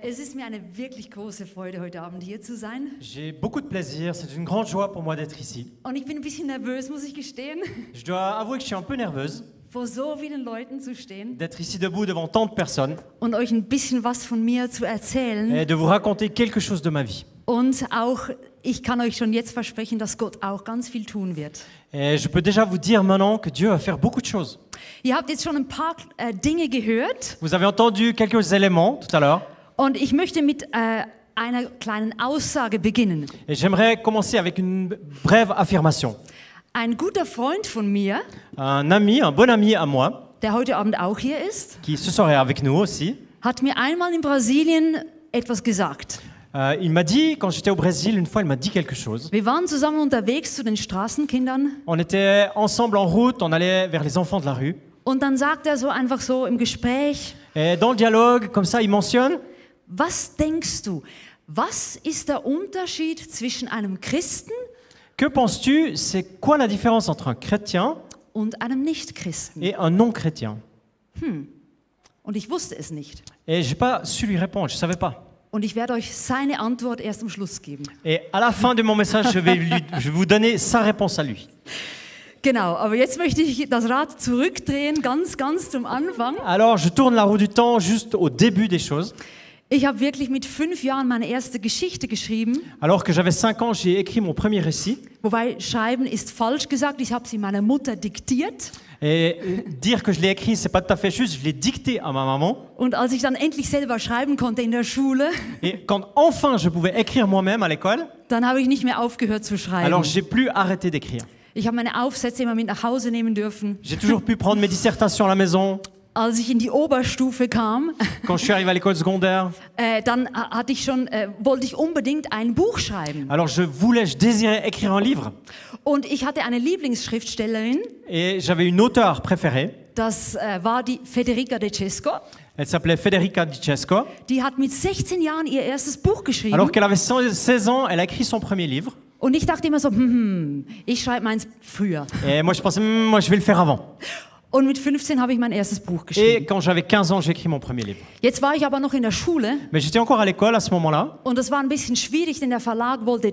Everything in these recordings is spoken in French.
Es ist mir eine wirklich große Freude, heute Abend hier zu sein. J'ai beaucoup de plaisir, c'est une grande joie pour moi d'être ici. Und ich bin ein bisschen nervös, muss ich gestehen, Je dois avouer que je suis un peu nerveuse vor so vielen Leuten zu stehen d'être ici debout devant tant de personnes und euch ein bisschen was von mir zu erzählen. et de vous raconter quelque chose de ma vie. Und auch, ich kann euch schon jetzt versprechen, dass Gott auch ganz viel tun wird. Et je peux déjà vous dire maintenant que Dieu va faire beaucoup de choses. Ihr habt jetzt schon ein paar Dinge gehört Vous avez entendu quelques éléments tout à l'heure und ich möchte mit einer kleinen Aussage beginnen. et j'aimerais commencer avec une brève affirmation. Ein guter Freund von mir, Un ami, un bon ami à moi, der heute Abend auch hier ist, qui ce soir est avec nous aussi, hat mir einmal in Brasilien etwas gesagt. il m'a dit, quand j'étais au Brésil, une fois, il m'a dit quelque chose. Wir waren zusammen unterwegs zu den Straßenkindern On était ensemble en route, on allait vers les enfants de la rue. und dann sagt er so einfach so im Gespräch, Et dans le dialogue, comme ça, il mentionne, was denkst du, was ist der Unterschied zwischen einem Christen que penses-tu, c'est quoi la différence entre un chrétien und einem Nichtchristen? et un non-chrétien? Und ich wusste es nicht. Et j'ai pas su lui répondre, je savais pas. Und ich werde euch seine Antwort erst am Schluss geben. Et à la fin de mon message, je vais vous donner sa réponse à lui. Genau, aber jetzt möchte ich das Rad zurückdrehen, ganz zum Anfang. Alors, je tourne la roue du temps juste au début des choses. Ich habe wirklich mit 5 Jahren meine erste Geschichte geschrieben. Alors que j'avais 5 ans, j'ai écrit mon premier récit. Wobei schreiben ist falsch gesagt, ich habe sie meiner Mutter diktiert. Et dire que je l'ai écrit, c'est pas tout à fait juste, je l'ai dicté à ma maman. Und als ich dann endlich selber schreiben konnte in der Schule, Et quand enfin je pouvais écrire moi-même à l'école, dann habe ich nicht mehr aufgehört zu schreiben. alors j'ai plus arrêté d'écrire. Ich habe meine Aufsätze immer mit nach Hause nehmen dürfen. J'ai toujours pu prendre mes dissertations à la maison. Als ich in die Oberstufe kam, Quand je suis arrivé à l'école secondaire, dann wollte ich unbedingt ein Buch schreiben. alors je désirais écrire un livre. Und ich hatte eine Lieblingsschriftstellerin, Et j'avais une auteure préférée. das war die Federica De Cesco. Elle s'appelait Federica Di Cesco. Die hat mit 16 Jahren ihr erstes Buch geschrieben. Alors qu'elle avait 16 ans, elle a écrit son premier livre. Und ich dachte immer so, ich schreibe meins früher. Et moi je pensais, moi je vais le faire avant. Und mit 15 habe ich mein erstes Buch Et geschrieben. quand j'avais 15 ans, j'ai écrit mon premier livre. Jetzt war ich aber noch in der Schule Mais j'étais encore à l'école à ce moment-là. und das war ein bisschen schwierig, denn der Verlag wollte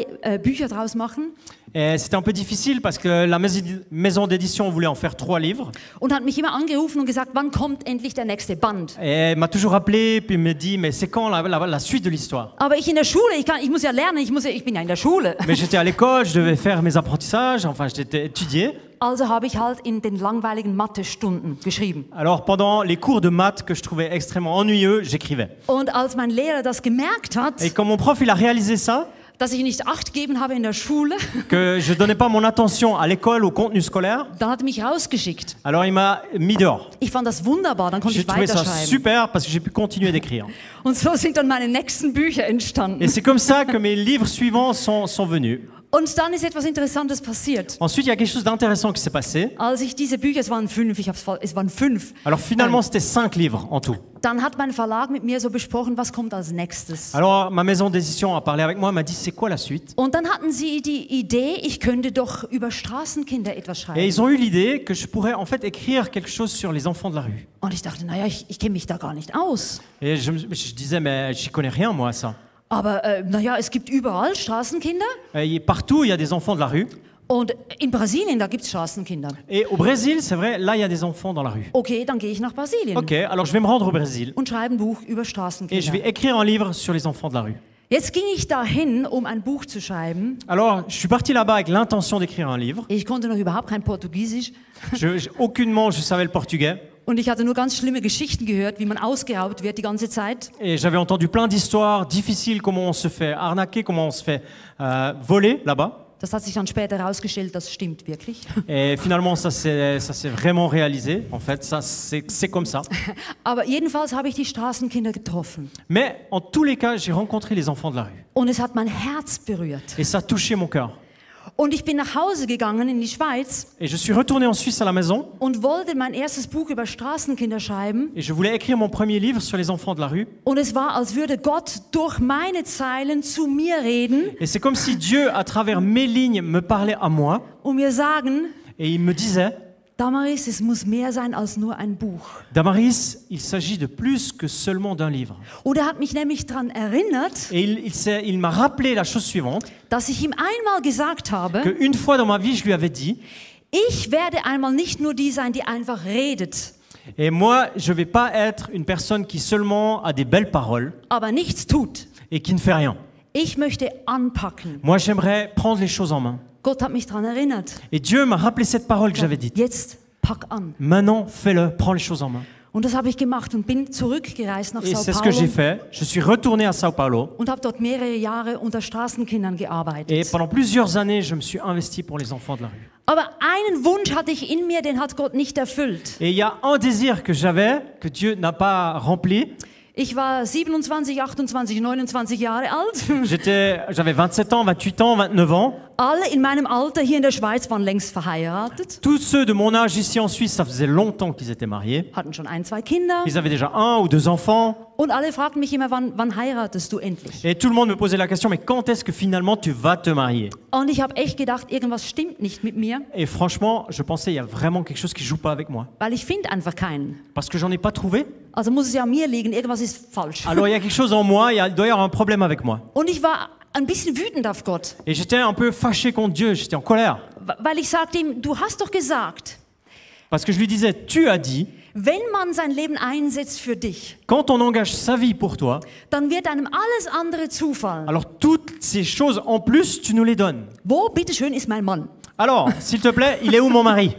3 Bücher draus machen Et c'était un peu difficile parce que la maison d'édition voulait en faire 3 livres. und hat mich immer angerufen und gesagt, wann kommt endlich der nächste Band? Et elle m'a toujours appelé, puis me dit, mais c'est quand la suite de l'histoire? Aber ich in der Schule, ich muss ja lernen, ich bin ja in der Schule. Mais j'étais à l'école, je devais faire mes apprentissages, enfin j'étais étudié. Also habe ich halt in den langweiligen Mathestunden geschrieben. Alors pendant les cours de maths que je trouvais extrêmement ennuyeux, j'écrivais. Und als mein Lehrer das gemerkt hat, Et quand mon prof il a réalisé ça, dass ich nicht Acht gegeben habe in der Schule, que je donnais pas mon attention à l'école, au contenu scolaire, dann hat er mich rausgeschickt. alors il m'a mis dehors. Ich fand das wunderbar, dann konnte J'ai ich trouvé ça weiterschreiben. super parce que j'ai pu continuer d'écrire. Und so sind dann meine nächsten Bücher entstanden. Et c'est comme ça que mes livres suivants sont venus. Und dann ist etwas Interessantes passiert. Ensuite, il y a quelque chose d'intéressant qui s'est passé. Als ich diese Bücher, es waren 5, es waren 5. Alors finalement, c'était 5 livres en tout. Dann hat mein Verlag mit mir so besprochen, was kommt als nächstes. Alors ma maison d'édition a parlé avec moi, m'a dit c'est quoi la suite? Und dann hatten sie die Idee, ich könnte doch über Straßenkinder etwas Et schreiben. ils ont eu l'idée que je pourrais en fait écrire quelque chose sur les enfants de la rue. Und ich dachte, naja, ich kenne mich da gar nicht aus. Et je disais mais j'y connais rien moi à ça. Aber naja, es gibt überall Straßenkinder. Partout, il y a des enfants de la rue. Und in Brasilien, da gibt es Straßenkinder. Et au Brésil, c'est vrai, là, il y a des enfants dans la rue. Okay, dann gehe ich nach Brasilien Ok, alors je vais me rendre au Brésil und schreibe ein Buch über et je Straßenkinder. vais écrire un livre sur les enfants de la rue. Jetzt ging ich dahin, um ein Buch zu schreiben. Alors, je suis parti là-bas avec l'intention d'écrire un livre. Ich konnte noch überhaupt kein Portugiesisch. Aucunement, je savais le portugais. Und ich hatte nur ganz schlimme Geschichten gehört, wie man ausgeraubt wird die ganze Zeit. Et j'avais entendu plein d'histoires difficiles, comment on se fait arnaquer, comment on se fait voler là-bas. Das hat sich dann später herausgestellt, das stimmt wirklich. Et finalement, ça s'est vraiment réalisé. En fait, ça, c'est comme ça. Aber jedenfalls habe ich die Straßenkinder getroffen. Mais en tous les cas, j'ai rencontré les enfants de la rue. Und es hat mein Herz berührt. Et ça a touché mon cœur. Und ich bin nach Hause gegangen in die Schweiz Et je suis retourné en Suisse à la maison. und wollte mein erstes Buch über Straßenkinder schreiben. Et je voulais écrire mon premier livre sur les enfants de la rue. Und es war, als würde Gott durch meine Zeilen zu mir reden Et c'est comme si Dieu, à travers mes lignes, me parlait à moi. und mir sagen, Et il me disait, Damaris, es muss mehr sein als nur ein Buch. Damaris, il s'agit de plus que seulement d'un livre. Und er hat mich nämlich daran erinnert, Et il m'a rappelé la chose suivante, dass ich ihm einmal gesagt habe, qu'une fois dans ma vie, je lui avais dit, ich werde einmal nicht nur die sein, die einfach redet, et moi, je ne vais pas être une personne qui seulement a des belles paroles aber nichts tut. et qui ne fait rien. Ich möchte anpacken. Moi, j'aimerais prendre les choses en main. Gott hat mich daran erinnert. Et Dieu m'a rappelé cette parole que j'avais dite. Jetzt pack an. Maintenant, fais-le, prends les choses en main. Und das habe ich gemacht und bin zurückgereist nach Et Sao c'est ce que j'ai Paulo fait. Je suis retourné à Sao Paulo. und habe dort mehrere Jahre unter Straßenkindern Et gearbeitet. pendant plusieurs années, je me suis investi pour les enfants de la rue. Aber einen Wunsch hatte ich in mir, den hat Gott nicht erfüllt. Et il y a un désir que j'avais, que Dieu n'a pas rempli. Ich war 27, 28, 29 Jahre alt. J'avais 27 ans, 28 ans, 29 ans. Alle in meinem Alter hier in der Schweiz waren längst verheiratet, Tous ceux de mon âge ici en Suisse, ça faisait longtemps qu'ils étaient mariés. hatten schon ein, zwei Kinder. Ils avaient déjà 1 ou 2 enfants. Und alle fragten mich immer, wann heiratest du endlich? Et tout le monde me posait la question, mais quand est-ce que finalement tu vas te marier? Und ich habe echt gedacht, irgendwas stimmt nicht mit mir, Et franchement, je pensais, il y a vraiment quelque chose qui joue pas avec moi. weil ich finde einfach keinen. Parce que j'en ai pas trouvé. Also muss es ja an mir liegen, irgendwas ist falsch. Alors il y a quelque chose en moi, il doit y avoir un problème avec moi. Und ich war ein bisschen wütend auf Gott, Et j'étais un peu fâché contre Dieu, j'étais en colère. weil ich sagte ihm, du hast doch gesagt, Parce que je lui disais, tu as dit, wenn man sein Leben einsetzt für dich, quand on engage sa vie pour toi, dann wird einem alles andere zufallen. alors toutes ces choses en plus, tu nous les donnes. Wo, bitteschön, ist mein Mann? Alors, s'il te plaît, il est où mon mari?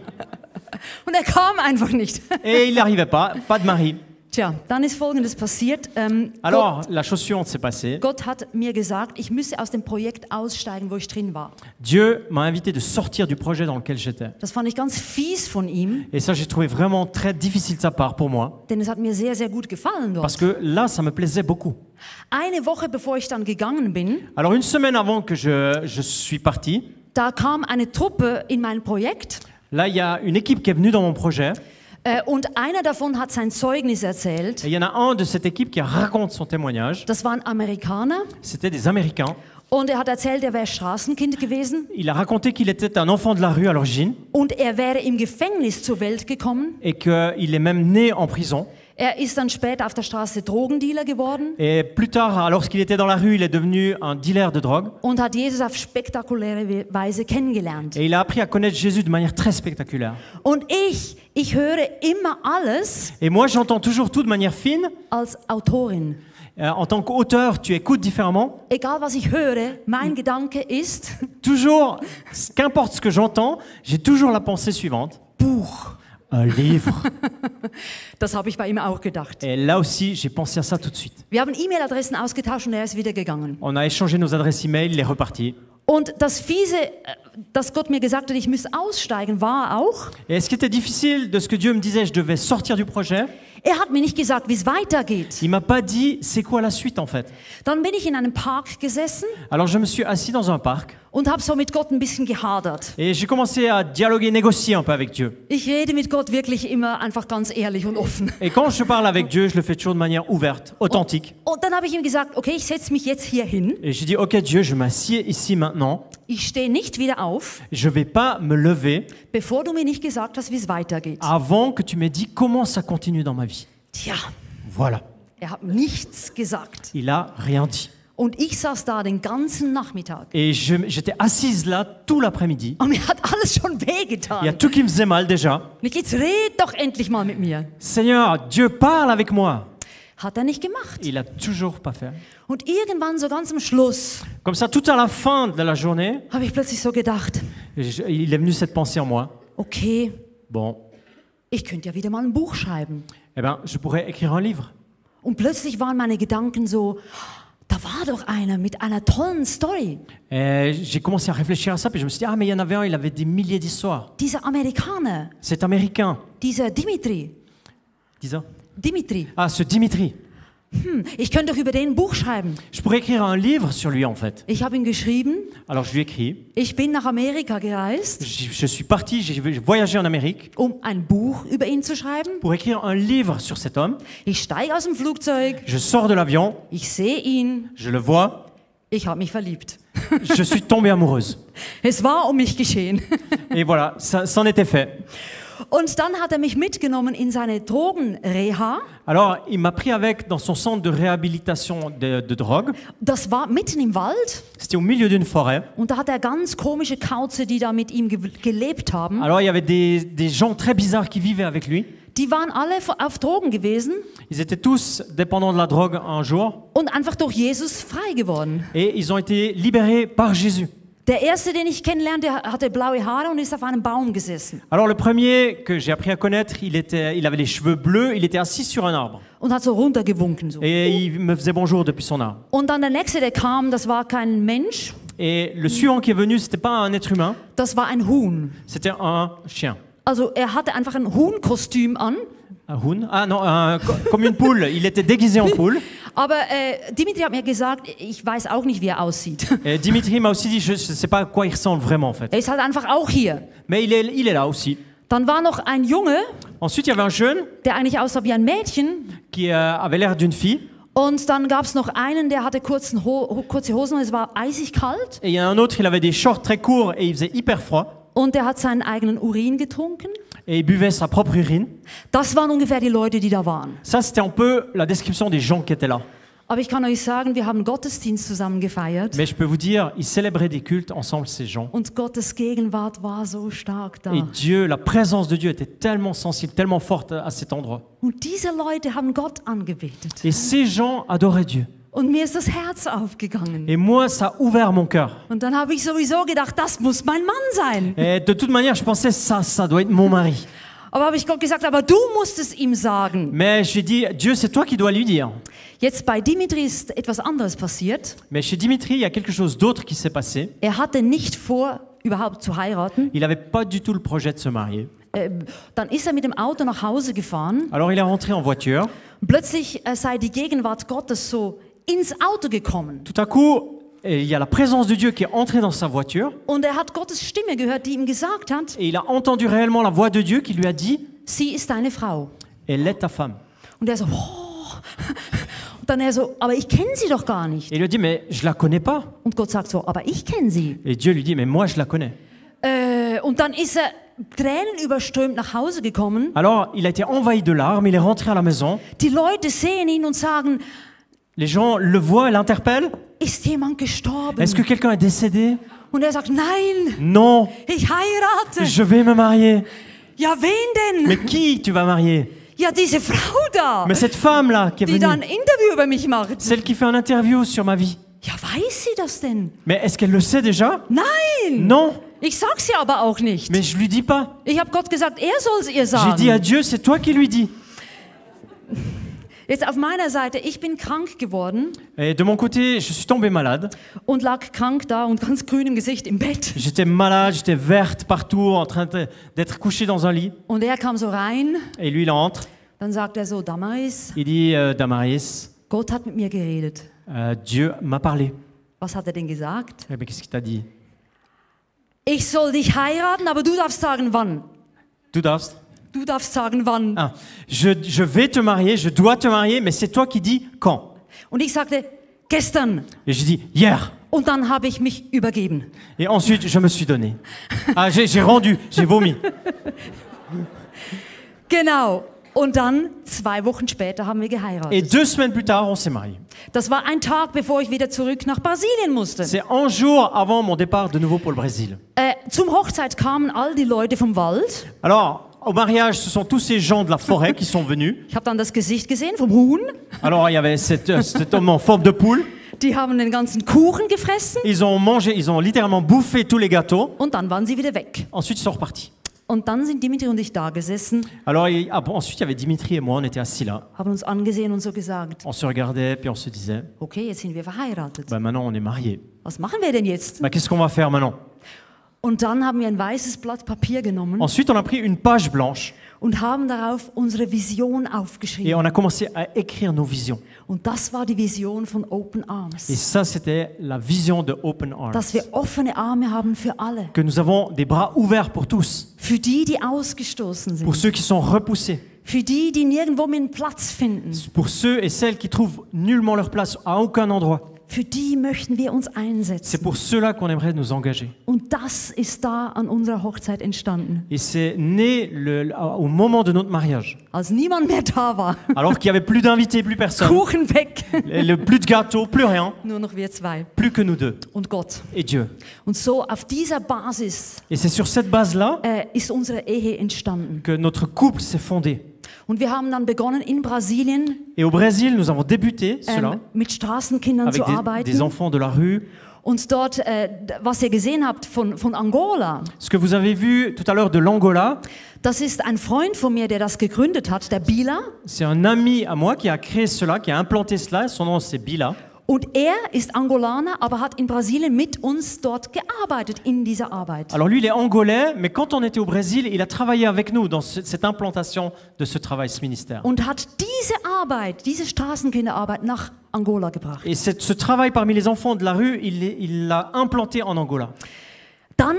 Und er kam einfach nicht. Et il n'arrivait pas de mari. Tja, dann ist Folgendes passiert. Alors, la chose suivante s'est passée. Gott hat mir gesagt, ich müsse aus dem Projekt aussteigen, wo ich drin war. Dieu m'a invité de sortir du projet dans lequel j'étais. Das fand ich ganz fies von ihm, Et ça, j'ai trouvé vraiment très difficile de sa part pour moi. denn es hat mir sehr, sehr gut gefallen Parce dort. que là, ça me plaisait beaucoup. Eine Woche bevor ich dann gegangen bin, Alors, une semaine avant que je suis parti, da kam eine Truppe in mein Projekt là, il y a une équipe qui est venue dans mon projet. und einer davon hat sein Zeugnis erzählt. Et il y en a un de cette équipe qui raconte son témoignage. Das waren Amerikaner C'était des Américains. und er hat erzählt, er wäre Straßenkind gewesen Il a raconté qu'il était un enfant de la rue à l'origine und er wäre im Gefängnis zur Welt gekommen. et qu'il est même né en prison. Er ist dann später auf der Straße Drogendealer geworden Et plus tard, lorsqu'il était dans la rue, il est devenu un dealer de drogue. und hat Jesus auf spektakuläre Weise kennengelernt. Et il a appris à connaître Jésus de manière très spectaculaire. Und ich höre immer alles Et moi, j'entends toujours tout de manière fine. als Autorin. En tant qu'auteur, tu écoutes différemment. Egal was ich höre, mein Gedanke ist Toujours, qu'importe ce que j'entends, j'ai toujours la pensée suivante. Buch. Un livre. Das habe ich bei ihm auch gedacht. Et là aussi, j'ai pensé à ça tout de suite. Wir haben E-Mail-Adressen ausgetauscht und er ist wieder gegangen. On a échangé nos adresses e-mail, il est reparti. Und das Fiese, dass Gott mir gesagt hat, ich müsse aussteigen, war auch, Et ce qui était difficile de ce que Dieu me disait, je devais sortir du projet, er hat mir nicht gesagt, wie es weitergeht. il m'a pas dit c'est quoi la suite en fait. Dann bin ich in einem Park gesessen Alors je me suis assis dans un parc und habe so mit Gott ein bisschen gehadert. et j'ai commencé à dialoguer, négocier un peu avec Dieu. Ich rede mit Gott wirklich immer einfach ganz ehrlich und offen. Et quand je parle avec Dieu, je le fais toujours de manière ouverte, authentique. Und dann habe ich ihm gesagt, okay, ich setze mich jetzt hier hin. Et j'ai dit, ok Dieu, je m'assieds ici maintenant. Ich stehe nicht wieder auf, Je vais pas me lever bevor du mir nicht gesagt hast, wie es weitergeht. avant que tu m'aies dit comment ça continue dans ma vie. Tja, Voilà. er hat nichts gesagt. Il a rien dit. Und ich saß da den ganzen Nachmittag. Et j'étais assise là tout l'après-midi. Und mir hat alles schon Il y a wehgetan. tout qui me faisait mal déjà. Und jetzt red doch endlich mal mit mir. Seigneur, Dieu parle avec moi. Hat er nicht gemacht. Il a toujours pas fait. Und irgendwann so ganz am Schluss Comme ça, tout à la fin de la journée, habe ich plötzlich so gedacht, il est venu cette pensée en moi. okay, Bon, ich könnte ja wieder mal ein Buch schreiben. eh ben, je pourrais écrire un livre. Und plötzlich waren meine Gedanken so, da war doch einer mit einer tollen Story. Et j'ai commencé à réfléchir à ça, puis je me suis dit, ah, mais il y en avait un, il avait des milliers d'histoires. Dieser Amerikaner, Cet Américain, dieser Dimitri. dis ça. Dimitri. Ah, ce Dimitri. Ich könnte doch über den ein Buch schreiben. Je pourrais écrire un livre sur lui, en fait. Ich habe ihm geschrieben, Alors, je lui ai écrit. ich bin nach Amerika gereist, Je suis parti, j'ai voyagé en Amérique ein Buch über ihn zu schreiben. pour écrire un livre sur cet homme. Ich steige aus dem Flugzeug, Je sors de l'avion, ich sehe ihn, je le vois, ich habe mich verliebt. je suis tombée amoureuse. Es war um mich geschehen. Et voilà, ça en était fait. Und dann hat er mich mitgenommen in seine Drogenreha. Alors, il m'a pris avec dans son centre de réhabilitation de drogue. Das war mitten im Wald. C'était au milieu d'une forêt. Und da hat er ganz komische Kauze, die da mit ihm gelebt haben. Alors, il y avait des gens très bizarres qui vivaient avec lui. Die waren alle auf Drogen gewesen Ils étaient tous dépendants de la drogue un jour. und einfach durch Jesus frei geworden. Et ils ont été libérés par Jésus. Der erste, den ich kennenlernte, hatte blaue Haare und ist auf einem Baum gesessen. Alors, le premier que j'ai appris à connaître, il avait les cheveux bleus, il était assis sur un arbre. Und hat so runtergewunken. So. Et il me faisait bonjour depuis son arbre. Und dann der nächste, der kam, das war kein Mensch, Et le suivant qui est venu, c'était pas un être humain, das war ein Huhn. c'était un chien. Also er hatte einfach ein Huhnkostüm an. Un Huhn? Ah non, comme une poule. Il était déguisé en poule. Aber Dimitri hat mir gesagt, ich weiß auch nicht, wie er aussieht. Et Dimitri m'a aussi dit, je ne sais pas à quoi il ressemble vraiment en fait. Er ist halt einfach auch hier. Mais il est là aussi. Dann war noch ein Junge, Ensuite, il y avait un jeune der eigentlich aussah wie ein Mädchen. qui avait l'air d'une fille. Und dann gab es noch einen, der hatte kurze Hosen und es war eisig kalt. Et il y en a un autre, il avait des shorts très courts et il faisait hyper froid. Und der hat seinen eigenen Urin getrunken. Et il buvait sa propre urine. Das waren ungefähr die Leute, die da waren. Ça, c'était un peu la description des gens qui étaient là. Aber ich kann euch sagen, wir haben Gottesdienst zusammen gefeiert. Mais je peux vous dire, ils célébraient des cultes ensemble, ces gens. Und Gottes Gegenwart war so stark da. Et Dieu, la présence de Dieu était tellement sensible, tellement forte à cet endroit. Und diese Leute haben Gott angebetet. Et ces gens adoraient Dieu. Und mir ist das Herz aufgegangen. Et moi, ça a ouvert mon cœur. Und dann habe ich sowieso gedacht, das muss mein Mann sein. Et de toute manière, je pensais, ça doit être mon mari. Aber habe ich Gott gesagt, aber du musst es ihm sagen. Mais j'ai dit, Dieu, c'est toi qui dois lui dire. Jetzt bei Dimitri ist etwas anderes passiert. Mais chez Dimitri, il y a quelque chose d'autre qui s'est passé. Er hatte nicht vor, überhaupt zu heiraten. Il n'avait pas du tout le projet de se marier. Dann ist er mit dem Auto nach Hause gefahren. Alors il est rentré en voiture. Plötzlich sei die Gegenwart Gottes so ins Auto gekommen. Tout à coup, il y a la présence de Dieu qui est entrée dans sa voiture. Und er hat Gottes Stimme gehört, die ihm gesagt hat, Et il a entendu réellement la voix de Dieu qui lui a dit, sie ist deine Frau. elle est ta femme. Und er so, oh. Und dann er so, aber ich kenne sie doch gar nicht. Et il lui a dit, mais je la connais pas. Und Gott sagt so, aber ich kenne sie. Et Dieu lui dit, mais moi je la connais. Und dann ist er tränenüberströmt nach Hause gekommen. Alors il a été envahi de larmes, il est rentré à la maison. Die Leute sehen ihn und sagen, Les gens le voient, l'interpellent. ist jemand gestorben? Est-ce que quelqu'un est décédé? Und er sagt, nein, Non, ich heirate. je vais me marier. Ja, wen denn? Mais qui tu vas marier? Ja, diese Frau da, Mais cette femme-là qui est die da ein venue, Interview über mich macht. celle qui fait un interview sur ma vie. Ja, weiß sie das denn? Mais est-ce qu'elle le sait déjà? Nein. Non, Ich sag's ihr aber auch nicht. mais je lui dis pas. Ich habe Gott gesagt, er soll's ihr J'ai dit à sagen. Dieu, c'est toi qui lui dis. Jetzt auf meiner Seite, ich bin krank geworden Et de mon côté, je suis tombé malade. und lag krank da und ganz grün im Gesicht im Bett. J'étais malade, j'étais verte partout, en train d'être couché dans un lit. Und er kam so rein, Et lui, il entre. dann sagt er so, Damaris, Il dit, Damaris, Gott hat mit mir geredet. Dieu m'a parlé. Was hat er denn gesagt? Eh bien, qu'est-ce qu'il t'a dit? Ich soll dich heiraten, aber du darfst sagen, wann. Du darfst. Du darfst sagen, wann. Ah, je vais te marier, je dois te marier, mais c'est toi qui dis quand. Und ich sagte, gestern. Et j'ai dit, hier. Und dann habe ich mich übergeben. Et ensuite, je me suis donné. Ah, j'ai rendu, j'ai vomi. Genau. Und dann, 2 Wochen später, haben wir Et geheiratet. 2 semaines plus tard, on s'est mariés. Das war ein Tag, bevor ich wieder zurück nach Brasilien musste. C'est un jour avant mon départ de nouveau pour le Brésil. Zum Hochzeit kamen all die Leute vom Wald. Alors, au mariage, ce sont tous ces gens de la forêt qui sont venus. Ich habe dann das Gesicht gesehen vom Huhn. Alors, il y avait cet homme en forme de poule. Die haben den ganzen Kuchen gefressen Ils ont mangé, ils ont littéralement bouffé tous les gâteaux. und dann waren sie wieder weg. Ensuite, ils sont repartis. Und dann sind Dimitri und ich da gesessen, Alors, ensuite, il y avait Dimitri et moi, on était assis là. haben uns angesehen und so gesagt, On se regardait, puis on se disait, okay, jetzt sind wir verheiratet. bah, maintenant, on est mariés. Was machen wir denn jetzt? Bah, qu'est-ce qu'on va faire maintenant? Und dann haben wir ein weißes Blatt Papier genommen Ensuite, on a pris une page blanche und haben darauf unsere Vision et aufgeschrieben. on a commencé à écrire nos visions. Und das war die Vision von Open Et Arms. ça, c'était la vision de Open Arms. Dass wir offene Arme haben für alle. Que nous avons des bras ouverts pour tous, Für die, die ausgestoßen pour sind. ceux qui sont repoussés, Für die, die nirgendwo mehr einen Platz finden. pour ceux et celles qui trouvent nullement leur place à aucun endroit. Für die möchten wir uns C'est einsetzen. pour cela qu'on aimerait nous engager. Und das ist da an unserer Hochzeit entstanden. Et c'est né au moment de notre mariage. Als niemand mehr da war. Alors qu'il n'y avait plus d'invités, plus personne. Kuchen weg. Plus de gâteau, plus rien. Nur noch wir zwei. Plus que nous deux. Und Gott. Et Dieu. Und so auf dieser Basis Et c'est sur cette base-là ist unsere Ehe entstanden. que notre couple s'est fondé. Und wir haben dann begonnen in Brasilien Et au Brésil, nous avons débuté cela mit Straßenkindern avec zu arbeiten. des enfants de la rue. Und dort, was ihr gesehen habt von Angola, Ce que vous avez vu tout à l'heure de l'Angola, das ist ein Freund von mir, der das gegründet hat, der Bila. c'est un ami à moi qui a créé cela, qui a implanté cela. Son nom, c'est Bila. Und er ist Angolaner, aber hat in Brasilien mit uns dort gearbeitet, in dieser Arbeit. Alors lui, il est angolais, mais quand on était au Brésil, il a travaillé avec nous dans cette implantation de ce travail, ce ministère. Und hat diese Arbeit, diese Straßenkinderarbeit nach Angola gebracht. Et ce travail parmi les enfants de la rue, il l'a implanté en Angola. Dann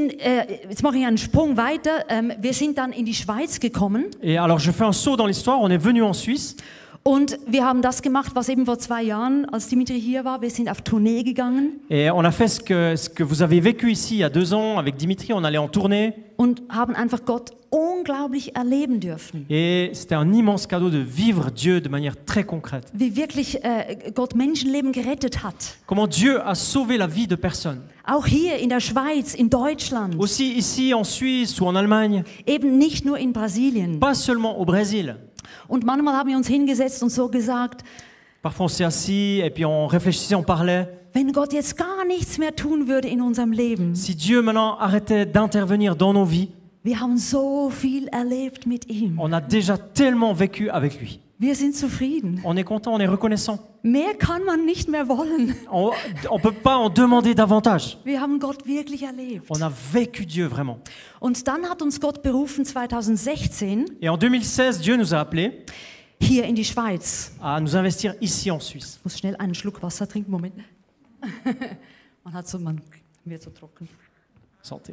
jetzt mache ich einen Sprung weiter, wir sind dann in die Schweiz gekommen. Et alors, je fais un saut dans l'histoire. On est venu en Suisse. Und wir haben das gemacht, was eben vor 2 Jahren, als Dimitri hier war, wir sind auf Tournee gegangen. Et on a fait ce que vous avez vécu ici il y a 2 ans avec Dimitri. On allait en tournée. Und haben einfach Gott unglaublich erleben dürfen. Et c'était un immense cadeau de vivre Dieu de manière très concrète. Wie wirklich Gott Menschenleben gerettet hat. Comment Dieu a sauvé la vie de personnes. Auch hier in der Schweiz, in Deutschland. Aussi ici en Suisse ou en Allemagne. Eben nicht nur in Brasilien. Pas seulement au Brésil. Und manchmal haben wir uns hingesetzt und so gesagt, Parfois on s'est assis et puis on réfléchissait, on parlait. wenn Gott jetzt gar nichts mehr tun würde in unserem Leben. Si Dieu maintenant arrêtait d'intervenir dans nos vies, Wir haben so viel erlebt mit ihm. on a déjà tellement vécu avec lui. Wir sind zufrieden. On est content, on est reconnaissant. Mehr kann man nicht mehr wollen. On ne peut pas en demander davantage. Wir haben Gott wirklich erlebt. On a vécu Dieu vraiment. Und dann hat uns Gott berufen 2016 Et en 2016, Dieu nous a appelés hier in die Schweiz. à nous investir ici en Suisse. Ich muss schnell einen Schluck Wasser trinken. Moment. Man wird so trocken. Santé.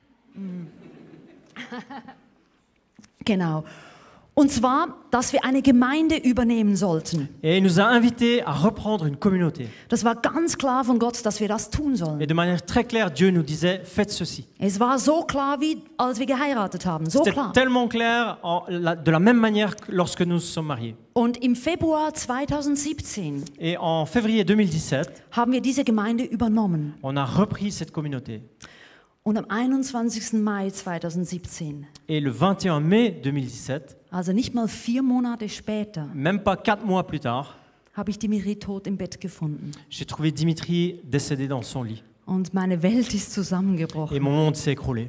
Genau. Und zwar, dass wir eine Gemeinde übernehmen sollten. Et il nous a invités à reprendre une communauté. Das war ganz klar von Gott, dass wir das tun sollen. Et de manière très claire, Dieu nous disait, faites ceci. Es war so klar, wie als wir geheiratet haben. So C'était klar. tellement clair, de la même manière que lorsque nous nous sommes mariés. Und im Februar 2017 Et en février 2017, haben wir diese Gemeinde übernommen. on a repris cette communauté. Und am 21. Mai 2017, Et le 21 mai 2017, also nicht mal 4 Monate später, même pas 4 mois plus tard, habe ich Dimitri tot im Bett gefunden. j'ai trouvé Dimitri décédé dans son lit. Und meine Welt ist Et zusammengebrochen. mon monde s'est écroulé.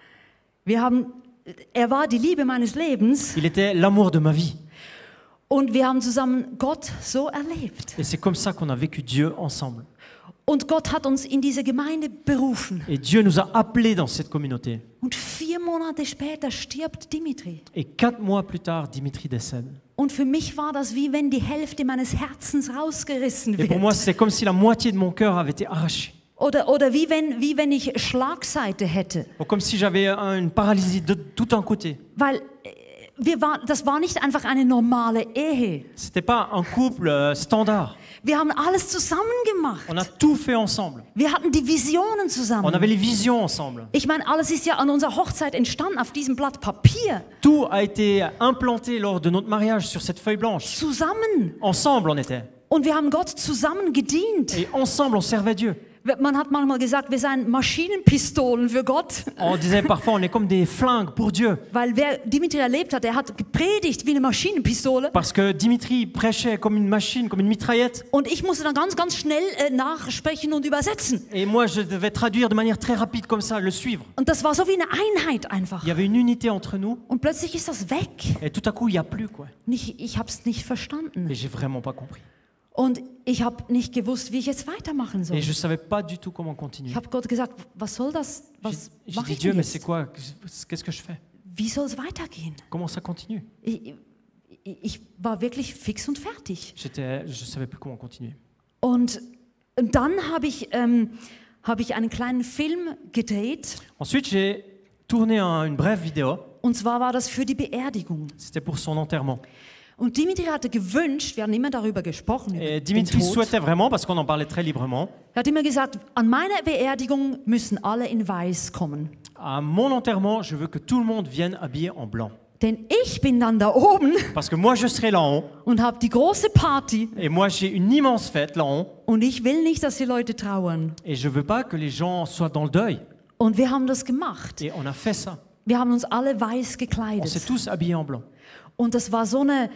Er war die Liebe meines Lebens Il était l'amour de ma vie. und wir haben zusammen Gott so erlebt. Et c'est comme ça qu'on a vécu Dieu ensemble. Und Gott hat uns in diese Gemeinde berufen. Et Dieu nous a appelés dans cette communauté. Und 4 Monate später stirbt Dimitri. Et 4 mois plus tard, Dimitri décède. Und für mich war das wie wenn die Hälfte meines Herzens rausgerissen Et pour moi, wird. c'est comme si la moitié de mon cœur avait été arrachée. Oder wie wenn ich Schlagseite hätte. Ou comme si j'avais une paralysie de tout un côté. Weil das war nicht einfach eine normale Ehe. C'était pas un couple standard. Wir haben alles zusammen gemacht. On a tout fait ensemble. Wir hatten die Visionen On avait zusammen. les visions ensemble. Ich meine, alles ist ja an unserer Hochzeit entstanden auf diesem Blatt Papier. Tout a été implanté lors de notre mariage sur cette feuille blanche. Zusammen. Ensemble, on était. Und wir haben Gott zusammen gedient. Et ensemble, on servait Dieu. Man hat manchmal gesagt, wir seien Maschinenpistolen für Gott. On disait parfois, on est comme des flingues pour Dieu. Weil wer Dimitri erlebt hat, der hat gepredigt wie eine Maschinenpistole. Parce que Dimitri prêchait comme une machine, comme une mitraillette. Und ich musste dann ganz schnell nachsprechen und übersetzen. Et moi, je devais traduire de manière très rapide comme ça, le suivre. Und das war so wie eine Einheit einfach. Il y avait une unité entre nous. Und plötzlich ist das weg. Et tout à coup, il n'y a plus, quoi. Ich habe es nicht verstanden. Et j'ai vraiment pas compris. Und ich habe nicht gewusst, wie ich jetzt weitermachen soll. Et je savais pas du tout comment continuer. Ich habe Gott gesagt, was soll das? Was J'ai mache dit, ich Dieu, denn mais c'est jetzt? quoi? Qu'est-ce que je fais? Wie soll es weitergehen? Comment ça continue? Ich war wirklich fix und fertig. Je savais plus comment continuer. Und dann habe ich einen kleinen Film gedreht. Ensuite, j'ai tourné une brève vidéo. Und zwar war das für die Beerdigung. C'était pour son enterrement. Und Dimitri hatte gewünscht, wir haben immer darüber gesprochen, über Et den Dimitri Tod. souhaitait vraiment, parce qu'on en parlait très librement, Er hat immer gesagt, an meiner Beerdigung müssen alle in Weiß kommen. à mon enterrement, je veux que tout le monde vienne habillé en blanc. Denn ich bin dann da oben Parce que moi, je serai là en haut, und habe die große Party et moi, j'ai une immense fête là en haut, und ich will nicht, dass die Leute trauern. et je veux pas que les gens soient dans le deuil. Und wir haben das gemacht. Et on a fait ça. Wir haben uns alle weiß On s'est gekleidet. tous habillés en blanc. Und das war so eine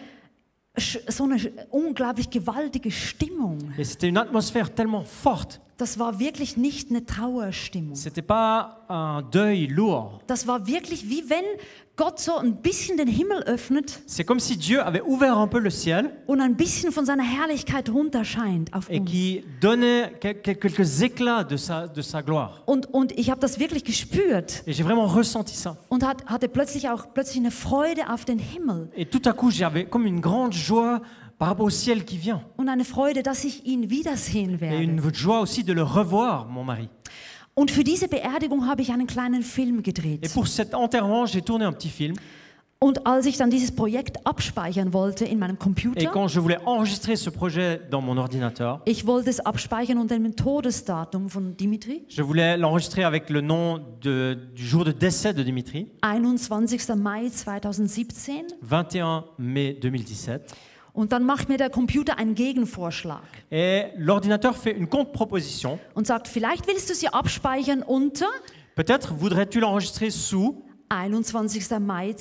unglaublich gewaltige Stimmung. Et c'était une atmosphère tellement forte. Das war wirklich nicht eine Trauerstimmung. C'était pas un deuil lourd. Das war wirklich wie wenn Gott so ein bisschen den Himmel öffnet C'est comme si Dieu avait ouvert un peu le ciel und ein bisschen von seiner Herrlichkeit runterscheint auf et uns. qui donnait quelques éclats de sa gloire. Und ich habe das wirklich gespürt Et j'ai vraiment ressenti ça. und hatte plötzlich eine Freude auf den Himmel Et tout à coup, j'avais comme une grande joie par rapport au ciel qui vient. und eine Freude, dass ich ihn wiedersehen Et werde. une joie aussi de le revoir, mon mari. Und für diese Beerdigung habe ich einen kleinen Film Et gedreht. pour cet enterrement, j'ai tourné un petit film. Und als ich dann dieses Projekt abspeichern wollte in meinem Et Computer, quand je voulais enregistrer ce projet dans mon ordinateur, ich wollte es abspeichern unter dem Todesdatum von Dimitri, je voulais l'enregistrer avec le nom du jour de décès de Dimitri, 21. Mai 2017. 21 mai 2017. Und dann macht mir der Computer einen Gegenvorschlag Et l'ordinateur fait une contre-proposition. und sagt, vielleicht willst du sie abspeichern unter Peut-être voudrais-tu l'enregistrer sous, 21. Mai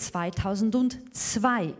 2002.